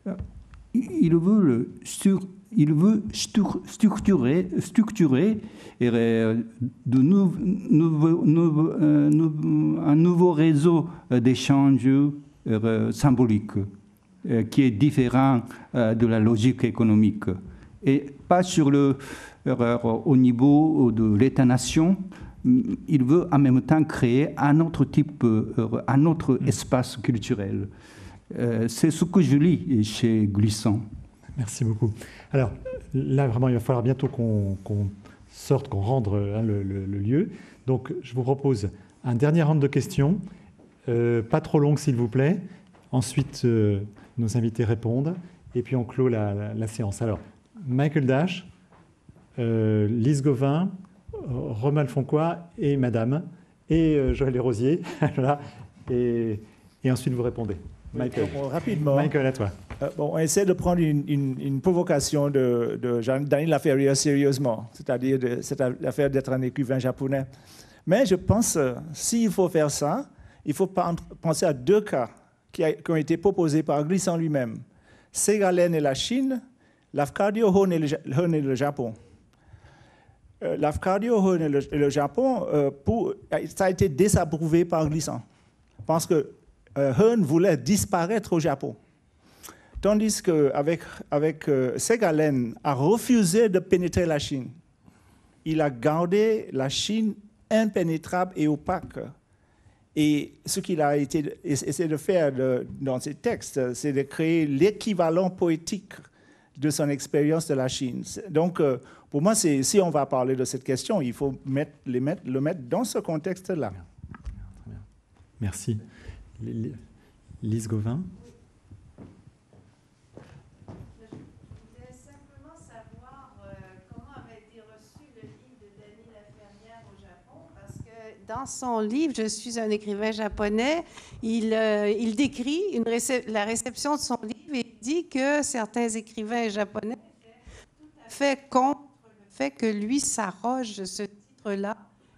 Il veut, le, il veut structurer, structurer de nou, nouveau, nouveau, euh, un nouveau réseau d'échanges euh, symboliques euh, qui est différent euh, de la logique économique. Et pas sur le, euh, au niveau de l'État-nation. Il veut en même temps créer un autre type, euh, un autre mmh. espace culturel. Euh, c'est ce que je lis chez Glissant. Merci beaucoup. Alors là, vraiment, il va falloir bientôt qu'on qu'on sorte, qu'on rende hein, le, le, le lieu. Donc, je vous propose un dernier round de questions, euh, pas trop longue, s'il vous plaît. Ensuite, euh, nos invités répondent, et puis on clôt la, la, la séance. Alors, Michael Dash, euh, Lise Gauvin, Romuald Foncois et Madame, et euh, Joël Desrosiers. Voilà. et, et ensuite, vous répondez. Michael. Bon, rapidement. Michael, à toi. Euh, bon, on essaie de prendre une, une, une provocation de, de Daniel Laferrière sérieusement, c'est-à-dire de, cette affaire d'être un écrivain japonais. Mais je pense, euh, s'il faut faire ça, il faut penser à deux cas qui, a, qui ont été proposés par Glissant lui-même. Segalen et la Chine, Lafcadio Hone et le, Hone et le Japon. Euh, Lafcadio Hone et le, et le Japon, euh, pour, ça a été désapprouvé par Glissant. Parce que Euh, Hearn voulait disparaître au Japon. Tandis qu'avec avec, euh, Segalen a refusé de pénétrer la Chine. Il a gardé la Chine impénétrable et opaque. Et ce qu'il a été, essayé de faire de, dans ses textes, c'est de créer l'équivalent poétique de son expérience de la Chine. Donc, euh, pour moi, si on va parler de cette question, il faut mettre, les mettre, le mettre dans ce contexte-là. Merci. Lise Gauvin. Je voulais simplement savoir euh, comment avait été reçu le livre de Daniel Laferrière au Japon, parce que dans son livre, Je suis un écrivain japonais, il, euh, il décrit une récep- la réception de son livre et dit que certains écrivains japonais étaient tout à fait contre le fait que lui s'arroge ce titre-là.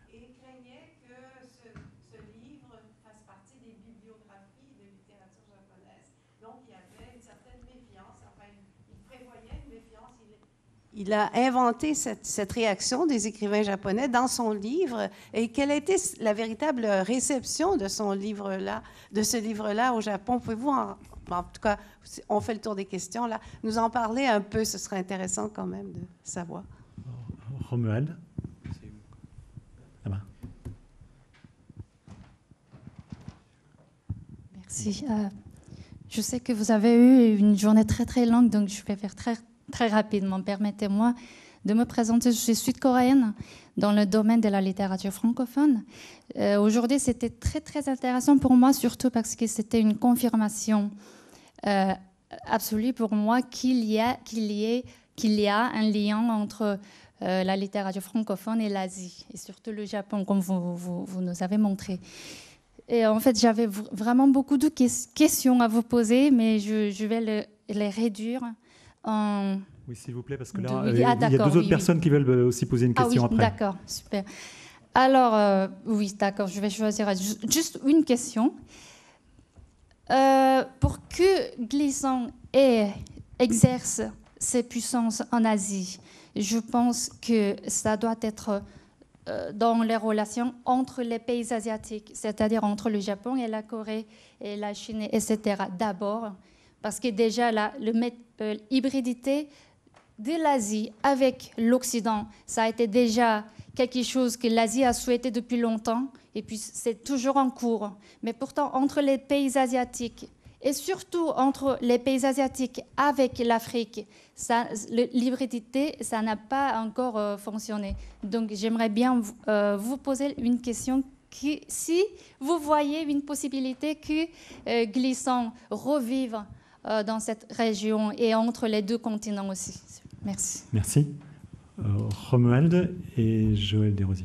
Il a inventé cette, cette réaction des écrivains japonais dans son livre. Et quelle a été la véritable réception de son livre-là, de ce livre-là au Japon? Pouvez-vous, en, en tout cas, on fait le tour des questions là, nous en parler un peu? Ce serait intéressant quand même de savoir. Romuald. Là-bas. Merci. Euh, je sais que vous avez eu une journée très très longue, donc je vais faire très Très rapidement, permettez-moi de me présenter. Je suis sud-coréenne dans le domaine de la littérature francophone. Euh, aujourd'hui, c'était très, très intéressant pour moi, surtout parce que c'était une confirmation euh, absolue pour moi qu'il y a, qu'il y ait, qu'il y a un lien entre euh, la littérature francophone et l'Asie, et surtout le Japon, comme vous, vous, vous nous avez montré. Et en fait, j'avais vraiment beaucoup de questions à vous poser, mais je, je vais le, les réduire. En... Oui, s'il vous plaît, parce que là, de... euh, ah, il y a deux autres oui, personnes oui. qui veulent aussi poser une question ah, oui, après. D'accord, super. Alors, euh, oui, d'accord, je vais choisir juste une question. Euh, pour que Glissant ait, exerce ses puissances en Asie, je pense que ça doit être euh, dans les relations entre les pays asiatiques, c'est-à-dire entre le Japon et la Corée et la Chine, et cetera. D'abord, parce que déjà, l'hybridité de l'Asie avec l'Occident, ça a été déjà quelque chose que l'Asie a souhaité depuis longtemps, et puis c'est toujours en cours. Mais pourtant, entre les pays asiatiques Et surtout, entre les pays asiatiques avec l'Afrique, ça, l'hybridité, ça n'a pas encore euh, fonctionné. Donc, j'aimerais bien euh, vous poser une question. Qui, si vous voyez une possibilité que euh, Glissant revive euh, dans cette région et entre les deux continents aussi. Merci. Merci. Euh, Romuald et Joël Desrosiers.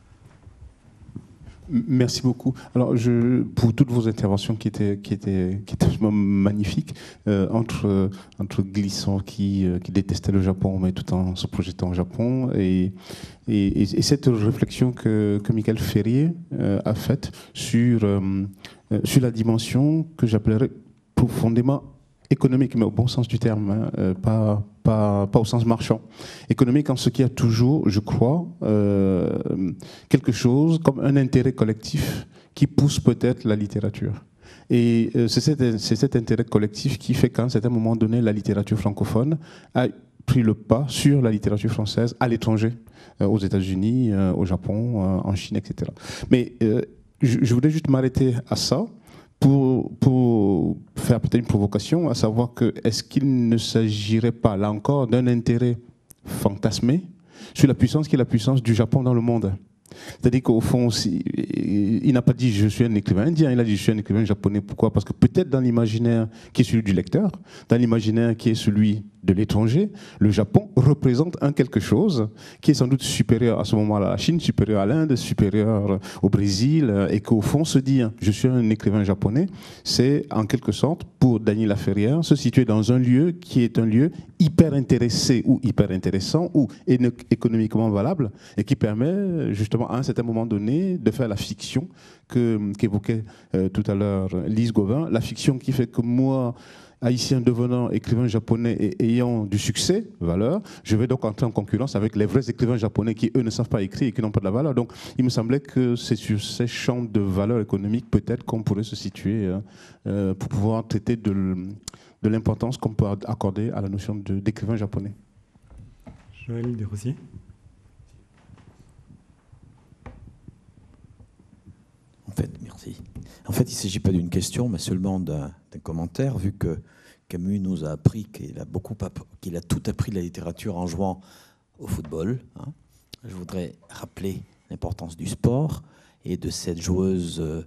Merci beaucoup. Alors, je, pour toutes vos interventions qui étaient, qui étaient, qui étaient vraiment magnifiques, euh, entre, entre Glissant qui, euh, qui détestait le Japon, mais tout en se projetant au Japon, et, et, et cette réflexion que, que Michael Ferrier euh, a faite sur, euh, sur la dimension que j'appellerais profondément économique, mais au bon sens du terme, hein, euh, pas, pas, pas au sens marchand. Économique en ce qui a toujours, je crois, euh, quelque chose comme un intérêt collectif qui pousse peut-être la littérature. Et euh, c'est cet, c'est cet intérêt collectif qui fait qu'à un certain moment donné, la littérature francophone a pris le pas sur la littérature française à l'étranger, euh, aux États-Unis, euh, au Japon, euh, en Chine, et cetera. Mais euh, je, je voudrais juste m'arrêter à ça. Pour, pour faire peut-être une provocation, à savoir que est-ce qu'il ne s'agirait pas, là encore, d'un intérêt fantasmé sur la puissance qui est la puissance du Japon dans le monde. C'est-à-dire qu'au fond, aussi, il n'a pas dit je suis un écrivain indien, il a dit je suis un écrivain japonais. Pourquoi? Parce que peut-être dans l'imaginaire qui est celui du lecteur, dans l'imaginaire qui est celui de l'étranger, le Japon représente un quelque chose qui est sans doute supérieur à ce moment-là à la Chine, supérieur à l'Inde, supérieur au Brésil, et qu'au fond se dire je suis un écrivain japonais, c'est en quelque sorte, pour Dany Laferrière, se situer dans un lieu qui est un lieu hyper intéressé ou hyper intéressant ou économiquement valable et qui permet justement à un certain moment donné de faire la fiction que, qu'évoquait euh, tout à l'heure Lise Gauvin, la fiction qui fait que moi, haïtien devenant écrivain japonais et ayant du succès, valeur, je vais donc entrer en concurrence avec les vrais écrivains japonais qui, eux, ne savent pas écrire et qui n'ont pas de la valeur. Donc, il me semblait que c'est sur ces champs de valeur économique, peut-être, qu'on pourrait se situer euh, pour pouvoir traiter de, de l'importance qu'on peut accorder à la notion de, d'écrivain japonais. Joël Desrosiers. En fait, merci. En fait, il ne s'agit pas d'une question, mais seulement d'un, d'un commentaire, vu que Camus nous a appris qu'il a, beaucoup, qu'il a tout appris de la littérature en jouant au football. Hein. Je voudrais rappeler l'importance du sport et de cette joueuse euh,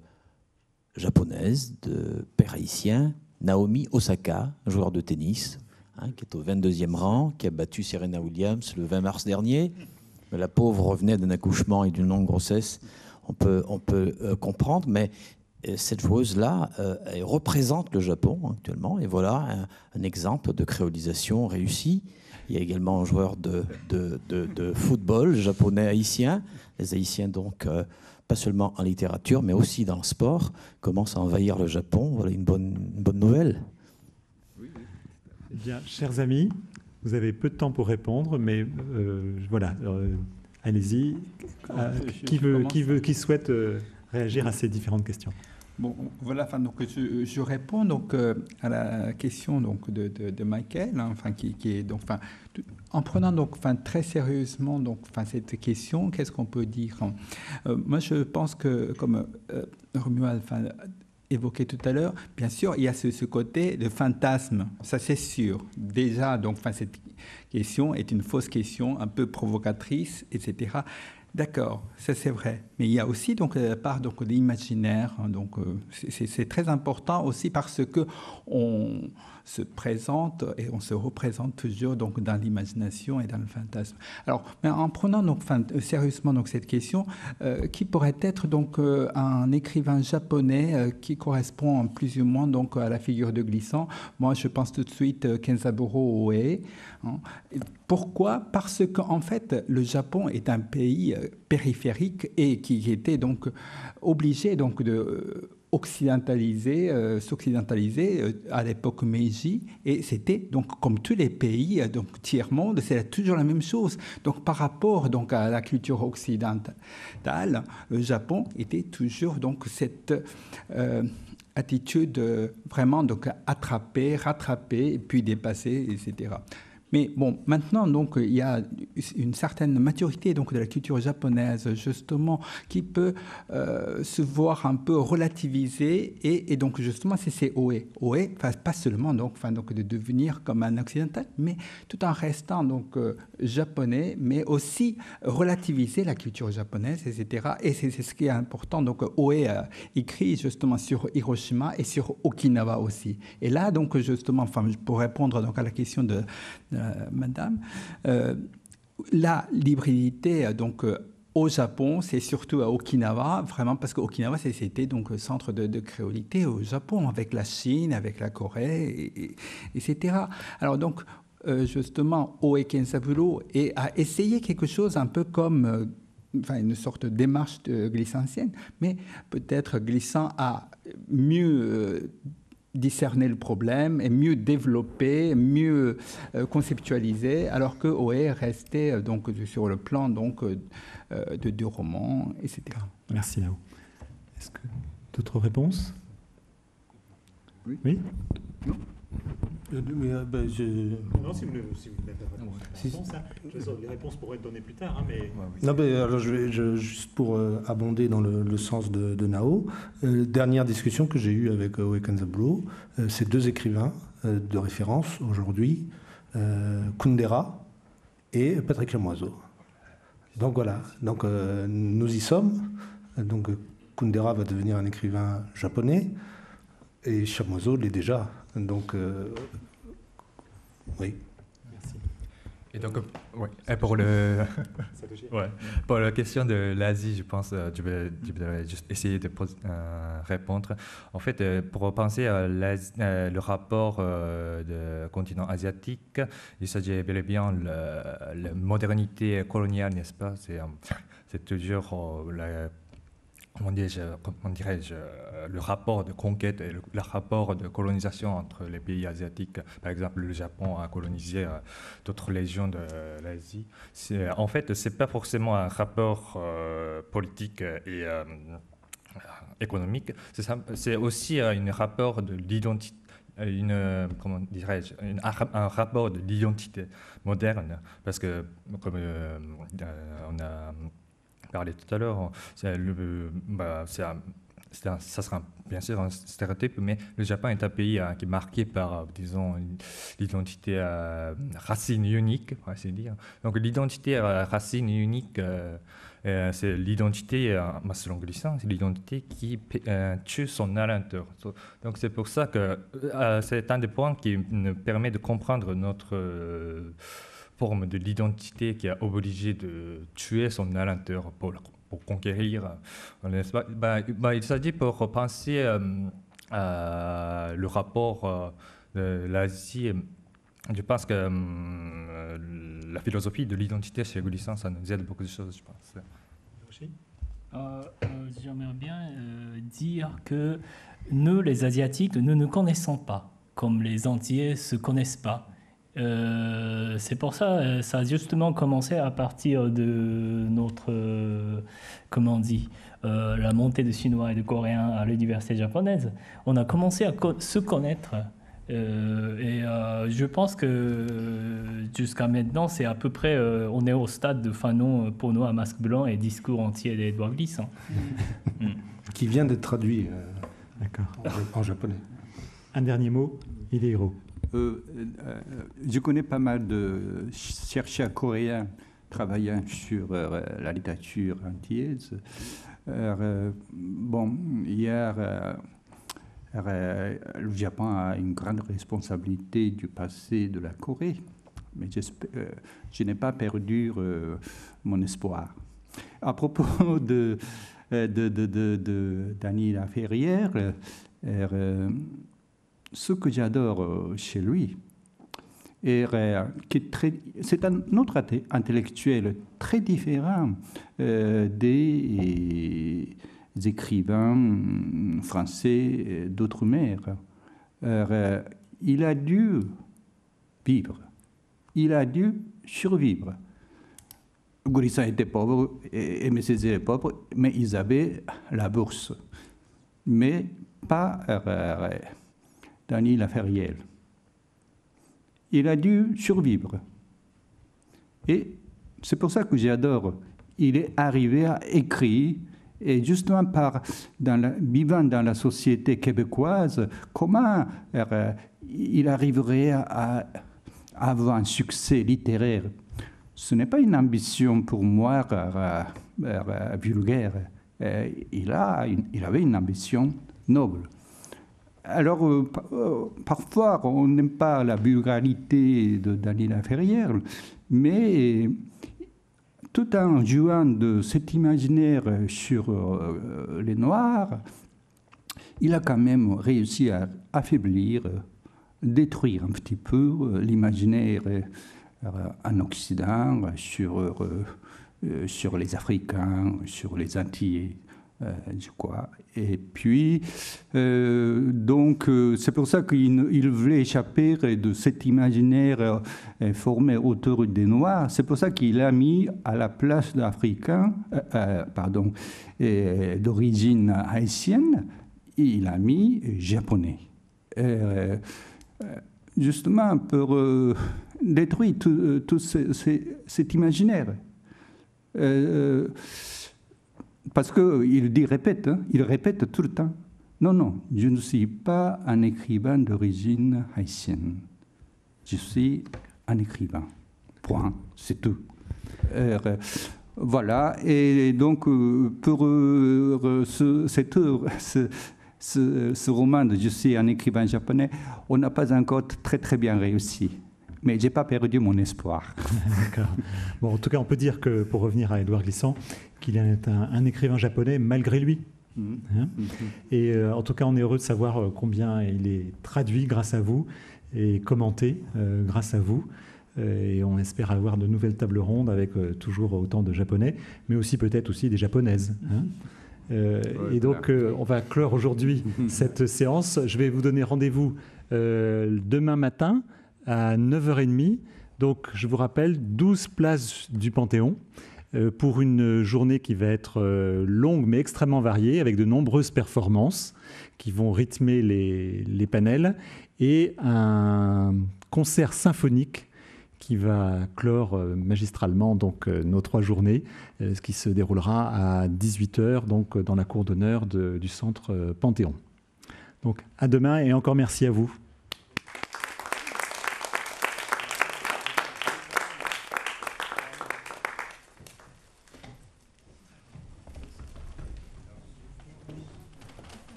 japonaise de père haïtien, Naomi Osaka, joueur de tennis, hein, qui est au vingt-deuxième rang, qui a battu Serena Williams le vingt mars dernier. Mais la pauvre revenait d'un accouchement et d'une longue grossesse. On peut, on peut euh, comprendre, mais euh, cette joueuse-là, euh, elle représente le Japon actuellement. Et voilà un, un exemple de créolisation réussie. Il y a également un joueur de, de, de, de football japonais haïtien. Les Haïtiens, donc, euh, pas seulement en littérature, mais aussi dans le sport, commencent à envahir le Japon. Voilà une bonne, une bonne nouvelle. Oui, oui. Eh bien, chers amis, vous avez peu de temps pour répondre, mais euh, voilà. Euh, Allez-y. Euh, qui, veut, qui, veut, qui souhaite euh, réagir à ces différentes questions? Bon, voilà, enfin, donc, je, je réponds donc, euh, à la question donc, de, de, de Michael, hein, enfin, qui, qui est, donc, enfin, en prenant donc, enfin, très sérieusement donc, enfin, cette question, qu'est-ce qu'on peut dire? euh, Moi, je pense que, comme euh, Romuald enfin, évoqué tout à l'heure, bien sûr, il y a ce, ce côté de fantasme, ça c'est sûr. Déjà, donc, enfin, cette question est une fausse question, un peu provocatrice, et cetera. D'accord, ça c'est vrai. Mais il y a aussi donc la part donc de l'imaginaire. Hein, donc euh, c'est, c'est très important aussi parce que on se présente et on se représente toujours donc dans l'imagination et dans le fantasme. Alors, mais en prenant donc enfin, sérieusement donc cette question, euh, qui pourrait être donc euh, un écrivain japonais euh, qui correspond plus ou moins donc à la figure de Glissant. Moi, je pense tout de suite euh, Kenzaburo Oe. Hein. Pourquoi? Parce qu'en fait, le Japon est un pays euh, périphérique et qui était donc obligé donc de euh, occidentaliser, euh, s'occidentaliser euh, à l'époque Meiji, et c'était donc comme tous les pays euh, donc tiers-monde, c'est toujours la même chose. Donc par rapport donc à la culture occidentale, le Japon était toujours donc cette euh, attitude euh, vraiment donc attraper, rattraper et puis dépasser, et cetera. Mais bon, maintenant, donc, il y a une certaine maturité donc, de la culture japonaise, justement, qui peut euh, se voir un peu relativisée. Et, et donc, justement, c'est ces Oe. Oe, pas seulement donc, enfin, donc, de devenir comme un occidental, mais tout en restant donc, euh, japonais, mais aussi relativiser la culture japonaise, et cetera. Et c'est ce qui est important. Donc, Oe euh, écrit justement sur Hiroshima et sur Okinawa aussi. Et là, donc, justement, enfin, pour répondre donc, à la question de Euh, Madame, euh, la l'hybridité donc euh, au Japon, c'est surtout à Okinawa, vraiment parce qu'Okinawa c'était donc le centre de, de créolité au Japon, avec la Chine, avec la Corée, et, et, et cetera. Alors donc euh, justement, Oe Kenzaburo a essayé quelque chose un peu comme euh, enfin une sorte de démarche de glissancienne, mais peut-être glissant à mieux euh, discerner le problème et mieux développer, mieux euh, conceptualiser, alors que Oe restait euh, donc sur le plan donc euh, de, de roman, et cetera. Merci Nao. Est-ce que d'autres réponses? Oui. Oui. Non. Euh, mais, euh, ben, je... Non, si vous voulez, si vous voulez si, réponse, hein. Je les réponses pourraient être données plus tard, hein, mais... Ouais, oui, non, mais alors je vais, je, juste pour euh, abonder dans le, le sens de, de Nao, euh, dernière discussion que j'ai eue avec Oe Kenzaburo, euh, c'est deux écrivains euh, de référence aujourd'hui, euh, Kundera et Patrick Chamoiseau. Donc voilà, donc, euh, nous y sommes. Donc Kundera va devenir un écrivain japonais et Chamoiseau l'est déjà. Donc, euh, oui. Merci. Et donc, oui, et pour, le, ouais, pour la question de l'Asie, je pense, je vais, je vais juste essayer de poser, euh, répondre. En fait, pour penser à euh, le rapport euh, du continent asiatique, il s'agit bel et bien de la, la modernité coloniale, n'est-ce pas? C'est toujours euh, la Comment dirais-je, comment dirais-je, le rapport de conquête et le, le rapport de colonisation entre les pays asiatiques. Par exemple, le Japon a colonisé euh, d'autres régions de l'Asie. En fait, ce n'est pas forcément un rapport euh, politique et euh, économique, c'est aussi euh, un rapport de l'identité. Une, comment dirais-je, une, un rapport de l'identité moderne, parce que, comme euh, on a parlé tout à l'heure, c'est le, bah, c'est un, c'est un, ça sera bien sûr un stéréotype, mais le Japon est un pays hein, qui est marqué par, disons, l'identité euh, racine unique, on va essayer de dire. Donc l'identité euh, racine unique, euh, euh, c'est l'identité, euh, selon Glissant, c'est l'identité qui euh, tue son alentour. Donc c'est pour ça que euh, c'est un des points qui nous permet de comprendre notre euh, forme de l'identité qui a obligé de tuer son alentour pour, pour conquérir. Bah, bah, il s'agit pour penser euh, à le rapport euh, de l'Asie. Je pense que euh, la philosophie de l'identité chez Glissant, ça nous aide beaucoup de choses, je pense. Euh, euh, J'aimerais bien euh, dire que nous, les Asiatiques, nous ne connaissons pas, comme les Antillais ne se connaissent pas. Euh, c'est pour ça, ça a justement commencé à partir de notre, euh, comment on dit, euh, la montée de Chinois et de Coréens à l'université japonaise. On a commencé à co se connaître. Euh, et euh, je pense que jusqu'à maintenant, c'est à peu près, euh, on est au stade de Fanon, Pono à masque blanc et discours entier d'Edouard Glissant. mm. Qui vient d'être traduit euh, en, en japonais. Un dernier mot, Hidehiro. Euh, euh, je connais pas mal de chercheurs coréens travaillant sur euh, la littérature antillaise. Euh, bon, hier, euh, euh, le Japon a une grande responsabilité du passé de la Corée, mais euh, je n'ai pas perdu euh, mon espoir. À propos de, de, de, de, de Dany Laferrière, euh, euh, ce que j'adore chez lui, c'est un autre intellectuel très différent euh, des écrivains français d'outre-mer. Euh, il a dû vivre, il a dû survivre. Glissant était pauvre, et Aimé Césaire était pauvre, mais ils avaient la bourse. Mais pas... Euh, Dany Laferrière. il a dû survivre. Et c'est pour ça que j'adore. Il est arrivé à écrire, et justement, par, dans la, vivant dans la société québécoise, comment euh, il arriverait à, à avoir un succès littéraire? Ce n'est pas une ambition pour moi euh, euh, vulgaire. Euh, il, a une, il avait une ambition noble. Alors, euh, euh, parfois, on n'aime pas la vulgarité de Dany Laferrière, mais tout en jouant de cet imaginaire sur euh, les Noirs, il a quand même réussi à affaiblir, détruire un petit peu l'imaginaire euh, en Occident sur, euh, sur les Africains, sur les Antillais. Euh, je crois. Et puis, euh, donc, euh, c'est pour ça qu'il il voulait échapper de cet imaginaire euh, formé autour des Noirs. C'est pour ça qu'il a mis à la place d'Africains, euh, euh, pardon, euh, d'origine haïtienne, il a mis japonais. Euh, justement, pour euh, détruire tout, tout ce, ce, cet imaginaire. Euh, Parce qu'il dit, répète, hein, il répète tout le temps. Non, non, je ne suis pas un écrivain d'origine haïtienne. Je suis un écrivain. Point, c'est tout. Euh, voilà, et donc pour euh, ce, cette œuvre, ce, ce, ce roman de Je suis un écrivain japonais, on n'a pas encore très très bien réussi. Mais je n'ai pas perdu mon espoir. D'accord. Bon, en tout cas, on peut dire que, pour revenir à Édouard Glissant, qu'il est un, un écrivain japonais malgré lui. Mmh. Hein mmh. Et euh, en tout cas, on est heureux de savoir combien il est traduit grâce à vous et commenté euh, grâce à vous. Euh, et on espère avoir de nouvelles tables rondes avec euh, toujours autant de japonais, mais aussi peut-être aussi des japonaises. Hein euh, ouais, et donc, euh, on va clore aujourd'hui cette séance. Je vais vous donner rendez-vous euh, demain matin à neuf heures trente. Donc, je vous rappelle, douze places du Panthéon euh, pour une journée qui va être euh, longue mais extrêmement variée, avec de nombreuses performances qui vont rythmer les, les panels et un concert symphonique qui va clore euh, magistralement donc, euh, nos trois journées, euh, ce qui se déroulera à dix-huit heures donc, dans la cour d'honneur de, du centre euh, Panthéon. Donc, à demain et encore merci à vous.